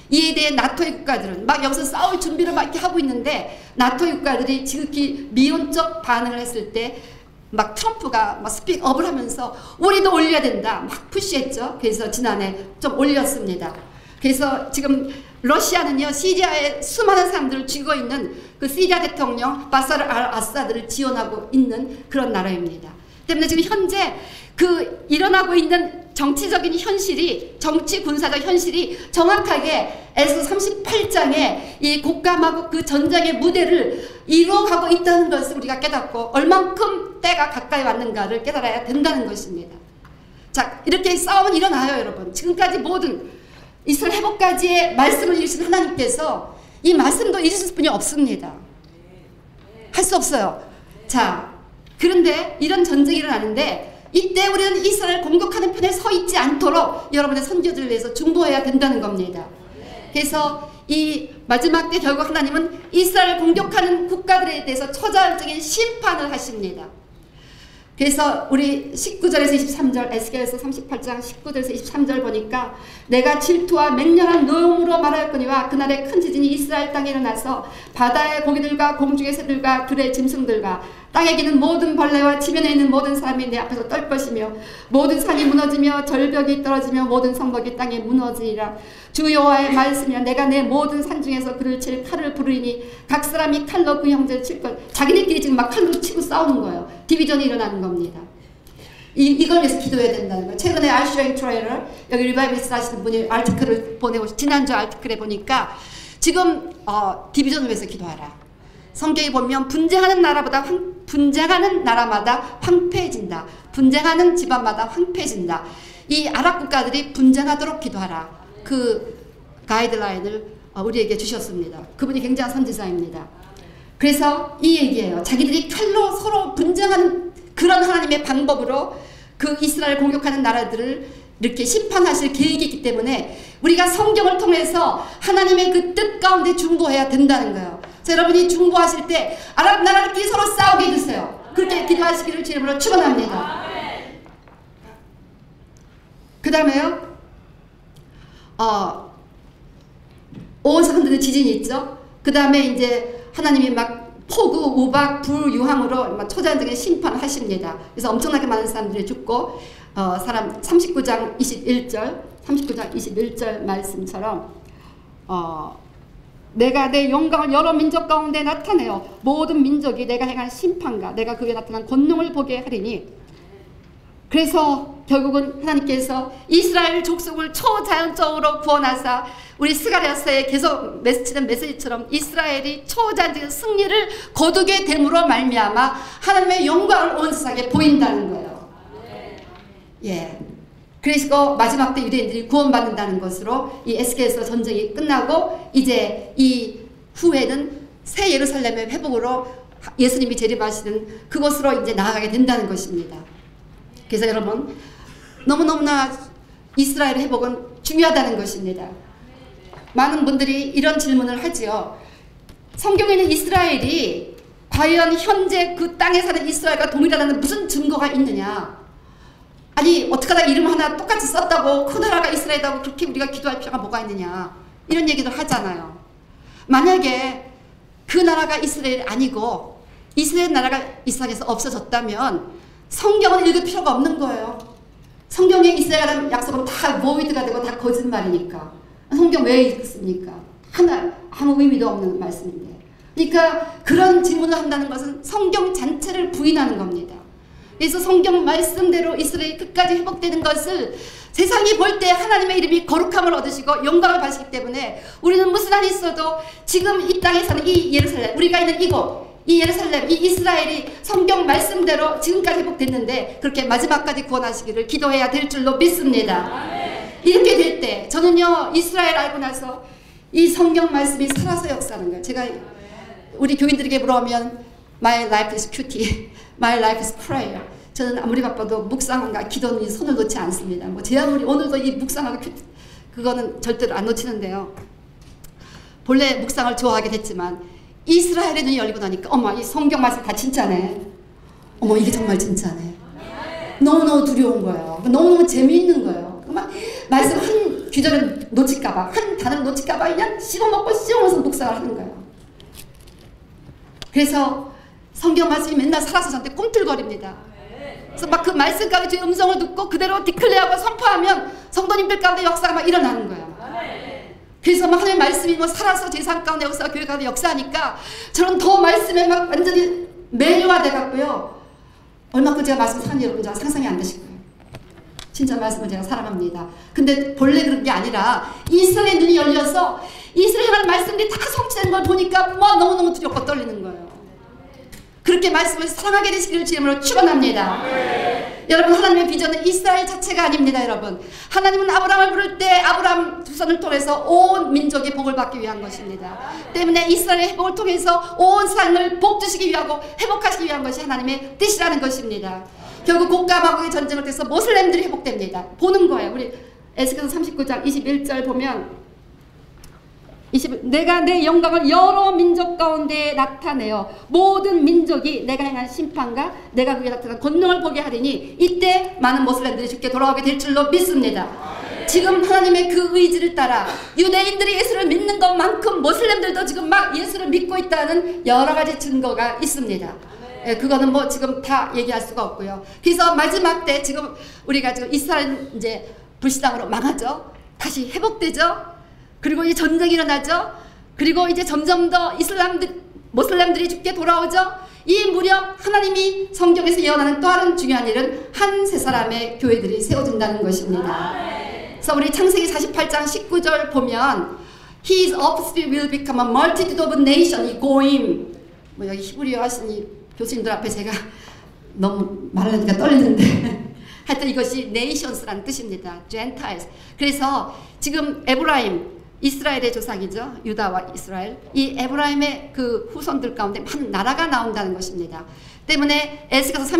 이에 대해 나토의 국가들은 막 여기서 싸울 준비를 막 이렇게 하고 있는데 나토의 국가들이 지극히 미온적 반응을 했을 때 막 트럼프가 막 스픽업을 하면서 우리도 올려야 된다 막 푸시했죠. 그래서 지난해 좀 올렸습니다. 그래서 지금 러시아는요 시리아에 수많은 사람들을 죽이고 있는 그 시리아 대통령 바사르 알 아사드를 지원하고 있는 그런 나라입니다. 때문에 지금 현재 그 일어나고 있는 정치적인 현실이 정치 군사적 현실이 정확하게 에스더 38장의 이 곡감하고 그 전쟁의 무대를 이루어가고 있다는 것을 우리가 깨닫고 얼만큼 때가 가까이 왔는가를 깨달아야 된다는 것입니다. 자, 이렇게 싸움은 일어나요, 여러분. 지금까지 모든 이스라엘 회복까지의 말씀을 이루신 하나님께서 이 말씀도 이루실 분이 없습니다. 할 수 없어요. 자, 그런데 이런 전쟁이 일어나는데 이때 우리는 이스라엘을 공격하는 편에 서 있지 않도록 여러분의 선교들을 위해서 중보해야 된다는 겁니다. 그래서 이 마지막 때 결국 하나님은 이스라엘을 공격하는 국가들에 대해서 초자연적인 심판을 하십니다. 그래서 우리 19절에서 23절 에스겔서 38장 19절에서 23절 보니까 내가 질투와 맹렬한 노음으로 말하였거니와 그날에 큰 지진이 이스라엘 땅에 일어나서 바다의 고기들과 공중의 새들과 들의 짐승들과 땅에 기는 모든 벌레와 지면에 있는 모든 사람이 내 앞에서 떨 것이며 모든 산이 무너지며 절벽이 떨어지며 모든 성벽이 땅에 무너지리라. 주 여호와의 말씀이야. 내가 내 모든 산 중에서 그를 칠 칼을 부르리니 각 사람이 칼로 그 형제를 칠 것. 자기네끼리 지금 막 칼로 치고 싸우는 거예요. 디비전이 일어나는 겁니다. 이걸 위해서 기도해야 된다는 거예요. 최근에 알슈레인 트레이러 여기 리바이비스 하시는 분이 아티클을 보내고 지난주 아티클에 보니까 지금 디비전을 위해서 기도하라. 성경에 보면 분쟁하는 나라마다 황폐해진다. 분쟁하는 집안마다 황폐해진다. 이 아랍 국가들이 분쟁하도록 기도하라. 그 가이드라인을 우리에게 주셨습니다. 그분이 굉장한 선지자입니다. 그래서 이 얘기예요. 자기들이 칼로 서로 분쟁하는 그런 하나님의 방법으로 그 이스라엘 공격하는 나라들을 이렇게 심판하실 계획이 있기 때문에 우리가 성경을 통해서 하나님의 그 뜻 가운데 중보해야 된다는 거예요. 그래서 여러분이 중보하실 때 아랍 나라들끼리 서로 싸우게 해주세요. 그렇게 기도하시기를 주 이름으로 축원합니다. 그 다음에요. 오온산 흔드는 지진이 있죠. 그 다음에 이제 하나님이 막 폭우, 우박, 불, 유황으로 막 초자연적인 심판을 하십니다. 그래서 엄청나게 많은 사람들이 죽고 사람 39장 21절 말씀처럼 내가 내 영광을 여러 민족 가운데 나타내어 모든 민족이 내가 행한 심판과 내가 그에 나타난 권능을 보게 하리니. 그래서 결국은 하나님께서 이스라엘 족속을 초자연적으로 구원하사 우리 스가랴서에 계속 메시치는 메시지처럼 이스라엘이 초자연적인 승리를 거두게 됨으로 말미암아 하나님의 영광을 온 세상에 보인다는 거예요. 예. 그래서 마지막 때 유대인들이 구원받는다는 것으로 이 에스겔서 전쟁이 끝나고 이제 이 후에는 새 예루살렘의 회복으로 예수님이 재림하시는 그곳으로 이제 나아가게 된다는 것입니다. 그래서 여러분 너무너무나 이스라엘 회복은 중요하다는 것입니다. 많은 분들이 이런 질문을 하지요. 성경에는 이스라엘이 과연 현재 그 땅에 사는 이스라엘과 동일하다는 무슨 증거가 있느냐. 아니 어떻게 하다 이름 하나 똑같이 썼다고 그 나라가 이스라엘이라고 그렇게 우리가 기도할 필요가 뭐가 있느냐. 이런 얘기를 하잖아요. 만약에 그 나라가 이스라엘이 아니고 이스라엘 나라가 이 세상에서 없어졌다면 성경은 읽을 필요가 없는 거예요. 성경에 이스라엘이라는 약속은 다 보이드가 되고 다 거짓말이니까 성경 왜 읽습니까? 하나 아무 의미도 없는 말씀인데. 그러니까 그런 질문을 한다는 것은 성경 전체를 부인하는 겁니다. 그래서 성경 말씀대로 이스라엘이 끝까지 회복되는 것을 세상이 볼 때 하나님의 이름이 거룩함을 얻으시고 영광을 받으시기 때문에 우리는 무슨 한이 있어도 지금 이 땅에 사는 이 예루살렘, 우리가 있는 이곳, 이 예루살렘, 이 이스라엘이 성경 말씀대로 지금까지 회복됐는데 그렇게 마지막까지 구원하시기를 기도해야 될 줄로 믿습니다. 이렇게 될 때 저는요 이스라엘 알고 나서 이 성경 말씀이 살아서 역사하는 거예요. 제가 우리 교인들에게 물어보면 My life is cutie, my life is prayer. 저는 아무리 바빠도 묵상과 기도는 손을 놓지 않습니다. 뭐 제 아무리 오늘도 이 묵상하고 그거는 절대로 안 놓치는데요. 본래 묵상을 좋아하게 됐지만 이스라엘의 눈이 열리고 나니까 어머 이 성경 말씀 다 진짜네. 어머 이게 정말 진짜네. 너무너무 두려운 거예요. 너무너무 재미있는 거예요. 막 말씀 한 귀절을 놓칠까봐, 한 단어를 놓칠까봐 그냥 씹어먹고 씹어먹어서 묵상을 하는 거예요. 그래서 성경 말씀이 맨날 살아서 저한테 꿈틀거립니다. 그래서 막 그 말씀 가운데 주의 음성을 듣고 그대로 디클레어하고 선포하면 성도님들 가운데 역사가 막 일어나는 거예요. 그래서 막 하나님의 말씀이 뭐 살아서 제 삶 가운데 역사가 교회 가운데 역사하니까 저는 더 말씀에 막 완전히 매료가 돼갖고요. 얼마큼 제가 말씀 사는 여러분 상상이 안 되실 거예요. 진짜 말씀을 제가 사랑합니다. 근데 본래 그런 게 아니라 이스라엘의 눈이 열려서 이스라엘에 관한 말씀들이 다 성취된 걸 보니까 뭐 너무너무 두렵고 떨리는 거예요. 그렇게 말씀을 사랑하게 되시기를 주님으로 축원합니다. 여러분, 하나님의 비전은 이스라엘 자체가 아닙니다. 여러분, 하나님은 아브라함을 부를 때 아브라함 후손을 통해서 온 민족이 복을 받기 위한 것입니다. 때문에 이스라엘의 회복을 통해서 온 세상을 복 주시기 위하고 회복하시기 위한 것이 하나님의 뜻이라는 것입니다. 결국 곡과 마곡의 전쟁을 통해서 모슬렘들이 회복됩니다. 보는 거예요. 우리 에스겔서 39장 21절 보면 내가 내 영광을 여러 민족 가운데 나타내어 모든 민족이 내가 행한 심판과 내가 그에 나타난 권능을 보게 하리니 이때 많은 모슬렘들이 주께 돌아오게 될 줄로 믿습니다. 지금 하나님의 그 의지를 따라 유대인들이 예수를 믿는 것만큼 모슬렘들도 지금 막 예수를 믿고 있다는 여러 가지 증거가 있습니다. 예, 그거는 뭐 지금 다 얘기할 수가 없고요. 그래서 마지막 때 지금 우리가 지금 이스라엘 이제 불신앙으로 망하죠. 다시 회복되죠. 그리고 이제 전쟁이 일어나죠. 그리고 이제 점점 더 모슬렘들이 죽게 돌아오죠. 이 무렵 하나님이 성경에서 예언하는 또 다른 중요한 일은 한 세 사람의 교회들이 세워진다는 것입니다. 그래서 우리 창세기 48장 19절 보면 His offspring will become a multitude of nations, 이 고임, 뭐 여기 히브리어 하시니 교수님들 앞에 제가 너무 말하니까 떨리는데 하여튼 이것이 nations라는 뜻입니다. Gentiles. 그래서 지금 에브라임, 이스라엘의 조상이죠. 유다와 이스라엘. 이 에브라임의 그 후손들 가운데 한 나라가 나온다는 것입니다. 때문에 에스겔서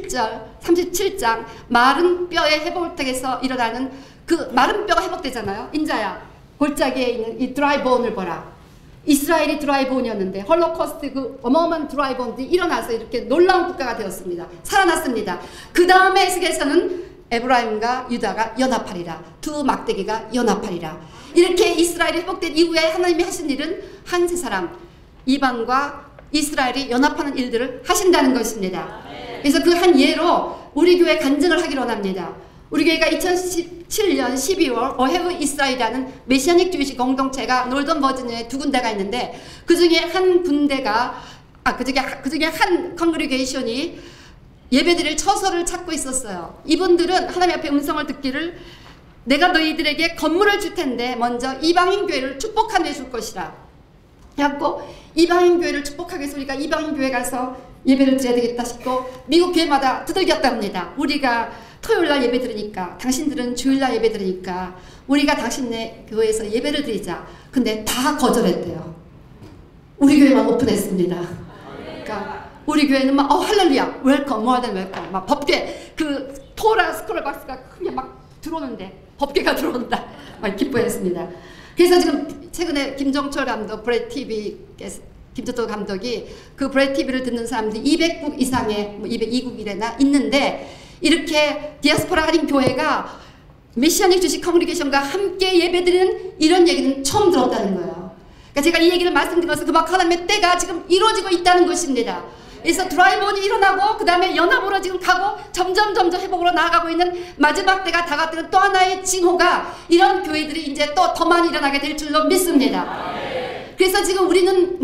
37장 마른 뼈의 회복을 통해서 일어나는 그 마른 뼈가 회복되잖아요. 인자야, 골짜기에 있는 이 드라이본을 보라. 이스라엘이 드라이본이었는데 홀로코스트 그 어마어마한 드라이본들이 일어나서 이렇게 놀라운 국가가 되었습니다. 살아났습니다. 그 다음에 에스겔서는 에브라임과 유다가 연합하리라. 두 막대기가 연합하리라. 이렇게 이스라엘이 회복된 이후에 하나님이 하신 일은 한 세 사람, 이방과 이스라엘이 연합하는 일들을 하신다는 것입니다. 그래서 그 한 예로 우리 교회 간증을 하기로 원합니다. 우리 교회가 2017년 12월 어헤브 이스라엘이라는 메시아닉 주이시 공동체가 놀던 버지니아에 두 군데가 있는데 그 중에 한 군데가 그 중에 한 컨그리게이션이 예배드릴 처소를 찾고 있었어요. 이분들은 하나님 앞에 음성을 듣기를 내가 너희들에게 건물을 줄 텐데 먼저 이방인 교회를 축복하며 줄 것이라. 그래갖고 이방인 교회를 축복하기 위해서 우리가 이방인 교회 가서 예배를 드려야 되겠다 싶고 미국 교회마다 두들겼답니다. 우리가 토요일날 예배 드리니까 당신들은 주일날 예배 드리니까 우리가 당신네 교회에서 예배를 드리자. 근데 다 거절했대요. 우리 교회만 오픈했습니다. 그러니까 우리 교회는 막 할렐루야 웰컴 more than welcome 막 법궤 그 토라 스크롤 박스가 크게 막 들어오는데 법궤가 들어온다 막 기뻐했습니다. 그래서 지금 최근에 김종철 감독 브레TV 김종철 감독이 그 브레TV를 듣는 사람들이 200국 이상의 202국이래나 있는데 이렇게 디아스포라 할인 교회가 메시아닉 주식 커뮤니케이션과 함께 예배드리는 이런 얘기는 처음 들었다는 거예요. 그러니까 제가 이 얘기를 말씀드려서 그막 하나님의 때가 지금 이루어지고 있다는 것입니다. 그래서 드라이본이 일어나고 그 다음에 연합으로 지금 가고 점점 회복으로 나아가고 있는 마지막 때가 다가뜨는 또 하나의 징후가 이런 교회들이 이제 또 더 많이 일어나게 될 줄로 믿습니다. 그래서 지금 우리는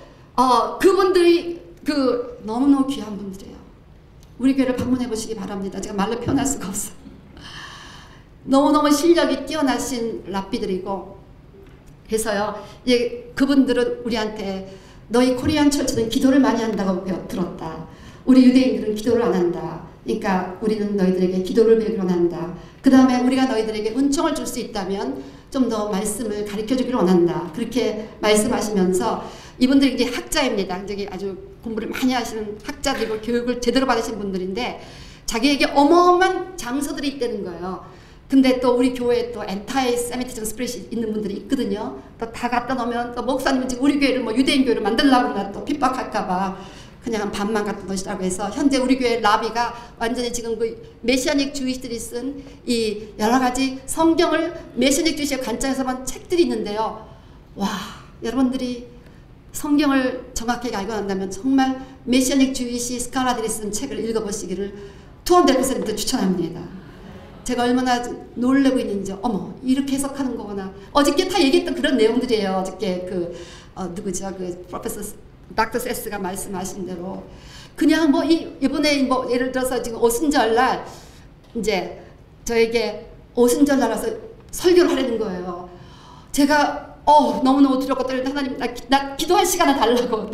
그분들이 너무너무 귀한 분들이에요. 우리 교회를 방문해 보시기 바랍니다. 제가 말로 표현할 수가 없어요. 너무너무 실력이 뛰어나신 랍비들이고 그래서요 그분들은 우리한테 너희 코리안 처치는 기도를 많이 한다고 들었다. 우리 유대인들은 기도를 안 한다. 그러니까 우리는 너희들에게 기도를 배우기로 한다. 그 다음에 우리가 너희들에게 은총을 줄 수 있다면 좀 더 말씀을 가르쳐 주기를 원한다. 그렇게 말씀하시면서 이분들이 이제 학자입니다. 이제 아주 공부를 많이 하시는 학자들이고 교육을 제대로 받으신 분들인데 자기에게 어마어마한 장서들이 있다는 거예요. 근데 또 우리 교회에 또 엔타이 세미티즘 스피릿이 있는 분들이 있거든요. 또 다 갖다 놓으면 또 목사님은 지금 우리 교회를 유대인 교회를 만들려고 그러나 또 핍박할까봐 그냥 반만 같은 것이라고 해서 현재 우리 교회 라비가 완전히 지금 그 메시아닉 주이시들이 쓴 이 여러 가지 성경을 메시아닉 주이시의 관점에서만 책들이 있는데요. 와, 여러분들이 성경을 정확하게 알고 난다면 정말 메시아닉 주이시 스칼라들이 쓴 책을 읽어보시기를 200% 추천합니다. 제가 얼마나 놀래고 있는지, 어머, 이렇게 해석하는 거구나. 어저께 다 얘기했던 그런 내용들이에요. 어저께 누구죠? 프로페서 닥터 세스가 말씀하신 대로. 그냥 이번에 예를 들어서 지금 오순절날, 이제 저에게 오순절날 와서 설교를 하려는 거예요. 제가, 너무너무 두렵고 떨리는데 하나님, 나 기도할 시간을 달라고.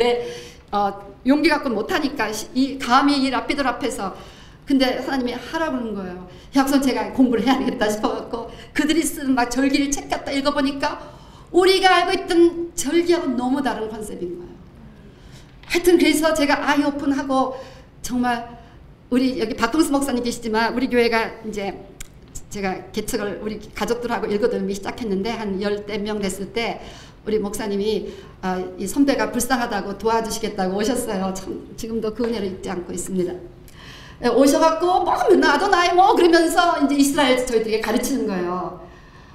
용기 갖고 못하니까, 감히 이 랍비들 앞에서. 근데 하나님이 하라고 그러는 거예요. 약속 제가 공부를 해야겠다 싶어갖고 그들이 쓰는 막 절기를 책 갖다 읽어보니까 우리가 알고 있던 절기하고 너무 다른 컨셉인 거예요. 하여튼 그래서 제가 아이 오픈하고 정말 우리 여기 박동수 목사님 계시지만 우리 교회가 이제 제가 개척을 우리 가족들하고 읽어들기 시작했는데 한 10명 됐을 때 우리 목사님이 이 선배가 불쌍하다고 도와주시겠다고 오셨어요. 참 지금도 그 은혜를 잊지 않고 있습니다. 오셔갖고 나도 나이 그러면서 이제 이스라엘 저희들에게 가르치는 거예요.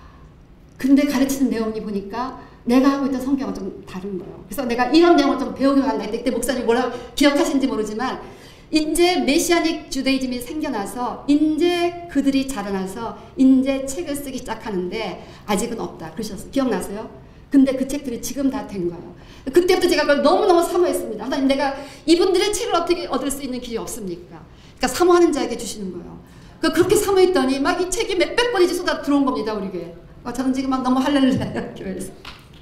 근데 가르치는 내용이 보니까 내가 하고 있던 성경은 좀 다른 거예요. 그래서 내가 이런 내용을 좀 배우게 한다. 그때 목사님이 뭐라고 기억하시는지 모르지만 이제 메시아닉 주데이즘이 생겨나서 이제 그들이 자라나서 이제 책을 쓰기 시작하는데 아직은 없다. 그러셨어요. 기억나세요? 근데 그 책들이 지금 다 된 거예요. 그때부터 제가 그걸 너무너무 사모했습니다. 하나님, 내가 이분들의 책을 어떻게 얻을 수 있는 길이 없습니까? 그러니까 사모하는 자에게 주시는 거예요. 그렇게 사모했더니 막 이 책이 몇백 권이 쏟아 들어온 겁니다, 우리 교회. 저는 지금 막 너무 할렐루야요, 교회에서.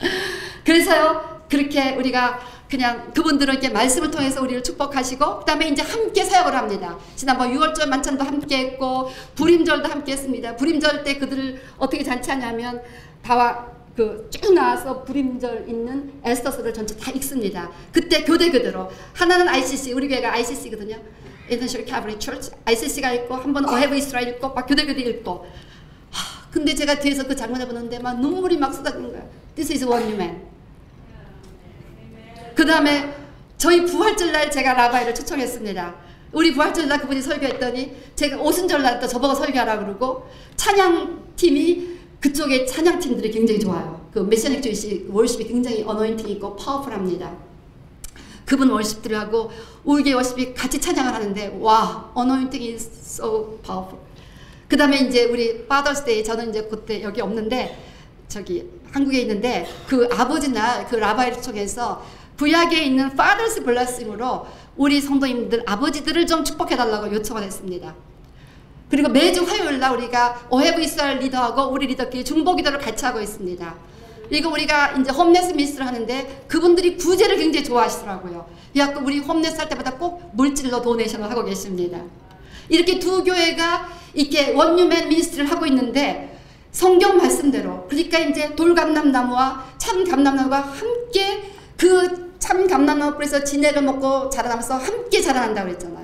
그래서요, 그렇게 우리가 그냥 그분들은 이렇게 말씀을 통해서 우리를 축복하시고, 그 다음에 이제 함께 사역을 합니다. 지난번 6월절 만찬도 함께 했고, 불임절도 함께 했습니다. 불임절 때 그들을 어떻게 잔치하냐면, 쭉 나와서 불임절 있는 에스더서를 전체 다 읽습니다. 그때 교대로. 하나는 ICC, 우리 교회가 ICC거든요. International Calvary Church, ICC가 있고, 한 번 어헤브 이스라엘 읽고, 막 교대 읽고. 근데 제가 뒤에서 그 장면을 보는데 막 눈물이 막 쏟아지는 거예요. This is one new man. 그 다음에 저희 부활절날 제가 라바이를 초청했습니다. 우리 부활절날 그분이 설교했더니 제가 오순절날 또 저보고 설교하라 그러고 찬양팀이 그쪽에 찬양팀들이 굉장히 좋아요. 그 메시아닉 주이시 월십이 굉장히 어노인팅이 있고 파워풀합니다. 그분 월십들하고 우리 월십이 같이 찬양을 하는데 와, 어노인팅이 so powerful. 그 다음에 이제 우리 Father's Day, 저는 이제 그때 여기 없는데 저기 한국에 있는데 그 아버지 날 그 라바이를 통해서 구약에 있는 Father's Blessing으로 우리 성도님들 아버지들을 좀 축복해달라고 요청을 했습니다. 그리고 매주 화요일 날 우리가 오헤브 이스라엘 리더하고 우리 리더끼리 중보기도를 같이 하고 있습니다. 그리고 우리가 이제 홈레스 미스를 하는데 그분들이 구제를 굉장히 좋아하시더라고요. 그래서 우리 홈레스 할 때마다 꼭 물질로 도네이션을 하고 계십니다. 이렇게 두 교회가 이렇게 원유맨 미니스트를 하고 있는데 성경 말씀대로, 그러니까 이제 돌감람나무와 참감람나무가 함께 그 참감람나무 뿌리에서 진액을 먹고 자라나면서 함께 자라난다고 그랬잖아요.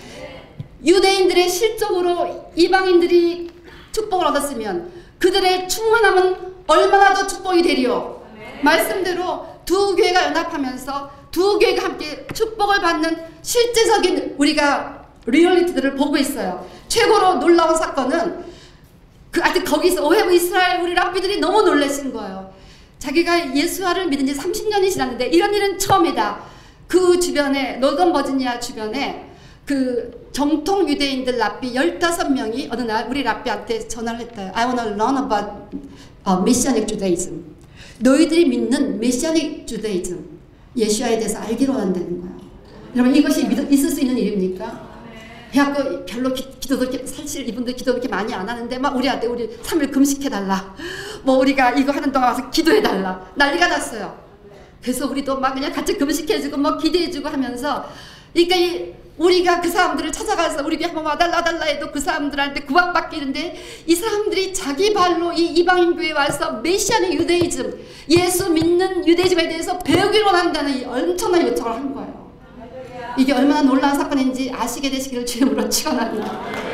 유대인들의 실적으로 이방인들이 축복을 얻었으면 그들의 충만함은 얼마나 더 축복이 되리요. 말씀대로 두 교회가 연합하면서 두 교회가 함께 축복을 받는 실제적인 우리가 리얼리티들을 보고 있어요. 최고로 놀라운 사건은 아직 거기서 오헤브 이스라엘 우리 랍비들이 너무 놀라신 거예요. 자기가 예수와를 믿은 지 30년이 지났는데 이런 일은 처음이다. 그 주변에 노던 버지니아 주변에 그 정통 유대인들 랍비 15명이 어느 날 우리 랍비한테 전화를 했대요. I want to learn about Messianic Judaism. 너희들이 믿는 메시아닉 주다이즘, 예수와에 대해서 알기로 한다는 거예요. 여러분, 이것이 있을 수 있는 일입니까? 그래갖고 별로 기도도 이렇게, 사실 이분들 기도 이렇게 많이 안 하는데 막 우리한테 우리 3일 금식해달라, 뭐 우리가 이거 하는 동안 와서 기도해달라, 난리가 났어요. 그래서 우리도 막 그냥 같이 금식해주고 뭐 기대해주고 하면서, 그러니까 우리가 그 사람들을 찾아가서 우리 한번 와달라 해도 그 사람들한테 구박받기는데, 이 사람들이 자기 발로 이 이방인 교회에 와서 메시아닉 유대이즘, 예수 믿는 유대이즘에 대해서 배우기로 한다는 이 엄청난 요청을 한 거예요. 이게 얼마나 놀라운 사건인지 아시게 되시기를 주님으로 축원합니다.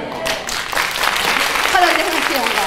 하나님의 함께 영광.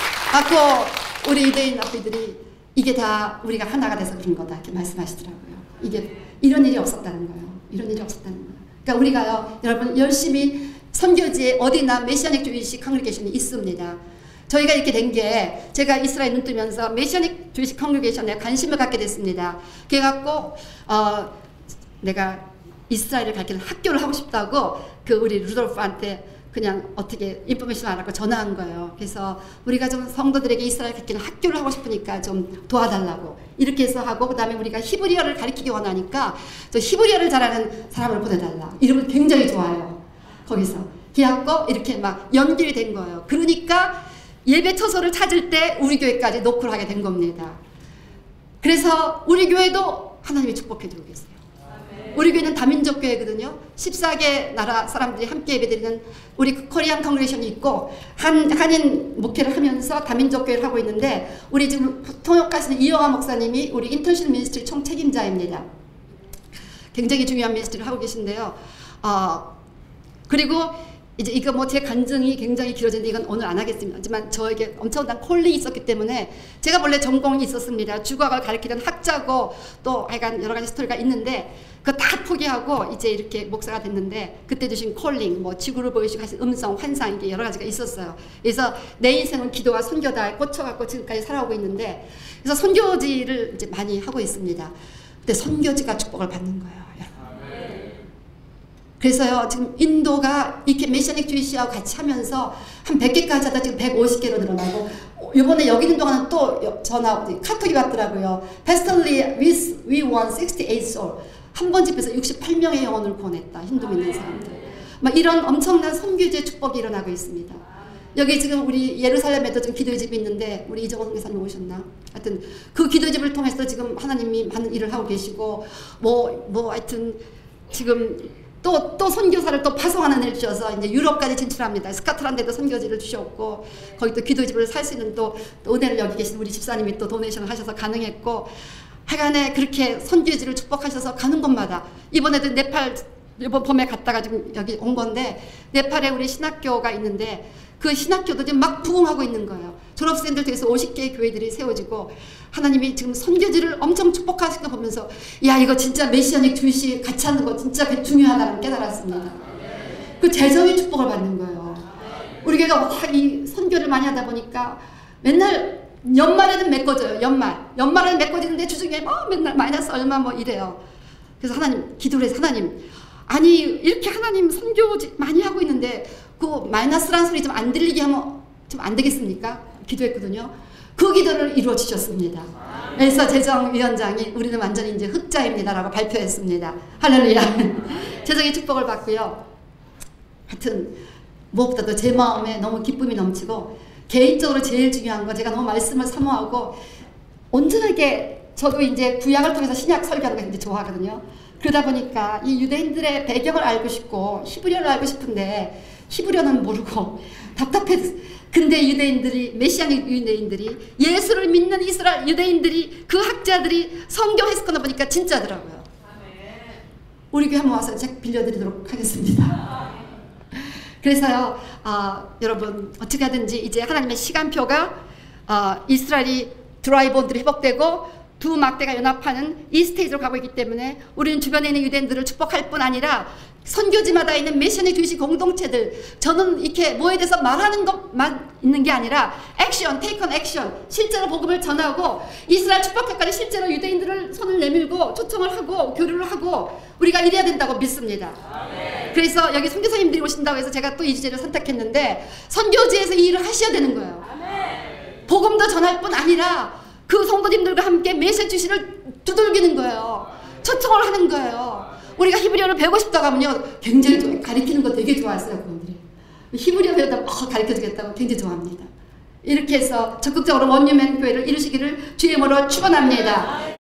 아까 우리 유대인 앞이들이 이게 다 우리가 하나가 돼서 그런 거다 이렇게 말씀하시더라고요. 이게 이런 일이 없었다는 거예요. 이런 일이 없었다는 거예요. 그러니까 우리가요, 여러분 열심히 선교지에 어디나 메시아닉 주이시 컨그리게이션이 있습니다. 저희가 이렇게 된 게 제가 이스라엘 눈 뜨면서 메시아닉 주이시 컨그리게이션에 관심을 갖게 됐습니다. 그래갖고 내가 이스라엘을 가기는 학교를 하고 싶다고 그 우리 루돌프한테 그냥 어떻게 인포메이션을 알았고 전화한 거예요. 그래서 우리가 좀 성도들에게 이스라엘 가기는 학교를 하고 싶으니까 좀 도와달라고 이렇게 해서 하고, 그 다음에 우리가 히브리어를 가르치기 원하니까 저 히브리어를 잘하는 사람을 보내달라. 이러면 굉장히 좋아요. 거기서 그래갖고 이렇게 막 연결이 된 거예요. 그러니까 예배 처소를 찾을 때 우리 교회까지 노크를 하게 된 겁니다. 그래서 우리 교회도 하나님이 축복해 주고 계세요. 우리 교회는 다민족 교회거든요. 14개 나라 사람들이 함께 예배드리는 우리 코리안 컨그레이션이 있고 한인 목회를 하면서 다민족 교회를 하고 있는데, 우리 지금 통역하시는 이영하 목사님이 우리 인터내셔널 미니스트리 총책임자입니다. 굉장히 중요한 미니스트리를 하고 계신데요. 그리고 이제 이거 뭐 제 간증이 굉장히 길어지는데 이건 오늘 안 하겠습니다. 하지만 저에게 엄청난 콜링이 있었기 때문에, 제가 원래 전공이 있었습니다. 주과학을 가르치던 학자고 또 하여간 여러 가지 스토리가 있는데 그거 다 포기하고 이제 이렇게 목사가 됐는데, 그때 주신 콜링, 뭐 지구를 보여주시고 하신 음성, 환상, 이게 여러 가지가 있었어요. 그래서 내 인생은 기도와 선교다 꽂혀갖고 지금까지 살아오고 있는데, 그래서 선교지를 이제 많이 하고 있습니다. 근데 선교지가 축복을 받는 거예요. 그래서요, 지금 인도가 이렇게 메시아닉 주이시하고 같이 하면서 한 100개까지 하다 지금 150개로 늘어나고, 이번에 여기 있는 동안은 또 전화, 카톡이 왔더라고요. Pastorly, we won 68 soul. 한 번 집에서 68명의 영혼을 보냈다. 힌두 믿는 사람들. 막 이런 엄청난 선교지의 축복이 일어나고 있습니다. 여기 지금 우리 예루살렘에도 지금 기도의 집이 있는데, 우리 이정원 교사님 오셨나? 하여튼 그 기도의 집을 통해서 지금 하나님이 많은 일을 하고 계시고, 하여튼 지금 또 선교사를 또 파송하는 일 주셔서 이제 유럽까지 진출합니다. 스카틀란드에도 선교지를 주셨고, 거기 또 기도집을 살 수 있는 또 은혜를 여기 계신 우리 집사님이 또 도네이션을 하셔서 가능했고, 하여간에 그렇게 선교지를 축복하셔서 가는 곳마다, 이번에도 네팔 이번 봄에 갔다가 지금 여기 온 건데, 네팔에 우리 신학교가 있는데 그 신학교도 지금 막 부흥하고 있는 거예요. 졸업생들 통해서 50개의 교회들이 세워지고, 하나님이 지금 선교지를 엄청 축복하시는 거 보면서, 야, 이거 진짜 메시아닉 주이시 같이 하는 거 진짜 중요하다는 깨달았습니다. 그 재정의 축복을 받는 거예요. 우리 교회가 이 선교를 많이 하다 보니까 맨날 연말에는 메꿔져요. 연말에는 메꿔지는데 주중에 맨날 마이너스 얼마 뭐 이래요. 그래서 하나님 기도를 해서, 하나님, 아니 이렇게 하나님 선교지 많이 하고 있는데 그 마이너스라는 소리 좀 안 들리게 하면 좀 안 되겠습니까? 기도했거든요. 그 기도를 이루어 주셨습니다. 그래서 재정위원장이 우리는 완전히 이제 흑자입니다라고 발표했습니다. 할렐루야. 재정의 축복을 받고요. 하여튼 무엇보다도 제 마음에 너무 기쁨이 넘치고, 개인적으로 제일 중요한 건 제가 너무 말씀을 사모하고 온전하게 저도 이제 구약을 통해서 신약 설교하는 거 이제 좋아하거든요. 그러다 보니까 이 유대인들의 배경을 알고 싶고 히브리어를 알고 싶은데 히브리어는 모르고 답답해서, 근데 유대인들이, 메시아닉 유대인들이, 예수를 믿는 이스라엘 유대인들이, 그 학자들이 성경 해석하다 보니까 진짜더라고요. 우리 교회 한번 와서 책 빌려드리도록 하겠습니다. 그래서요, 여러분 어떻게 하든지 이제 하나님의 시간표가 이스라엘이 드라이본들이 회복되고 두 막대가 연합하는 이 스테이지로 가고 있기 때문에, 우리는 주변에 있는 유대인들을 축복할 뿐 아니라 선교지마다 있는 메시아닉 주이시 공동체들, 저는 이렇게 뭐에 대해서 말하는 것만 있는 게 아니라 액션, 테이크온 액션, 실제로 복음을 전하고 이스라엘 축복학과에 실제로 유대인들을 손을 내밀고 초청을 하고 교류를 하고 우리가 이래야 된다고 믿습니다. 그래서 여기 선교사님들이 오신다고 해서 제가 또 이 주제를 선택했는데, 선교지에서 이 일을 하셔야 되는 거예요. 복음도 전할 뿐 아니라 그 성도님들과 함께 메시지 주시를 두들기는 거예요. 초청을 하는 거예요. 우리가 히브리어를 배우고 싶다고 하면요, 굉장히 좀 가르치는 거 되게 좋아했어요. 그분들이 히브리어 배우다 가르쳐주겠다고 굉장히 좋아합니다. 이렇게 해서 적극적으로 원유맨 교회를 이루시기를 주의 이름으로 축원합니다.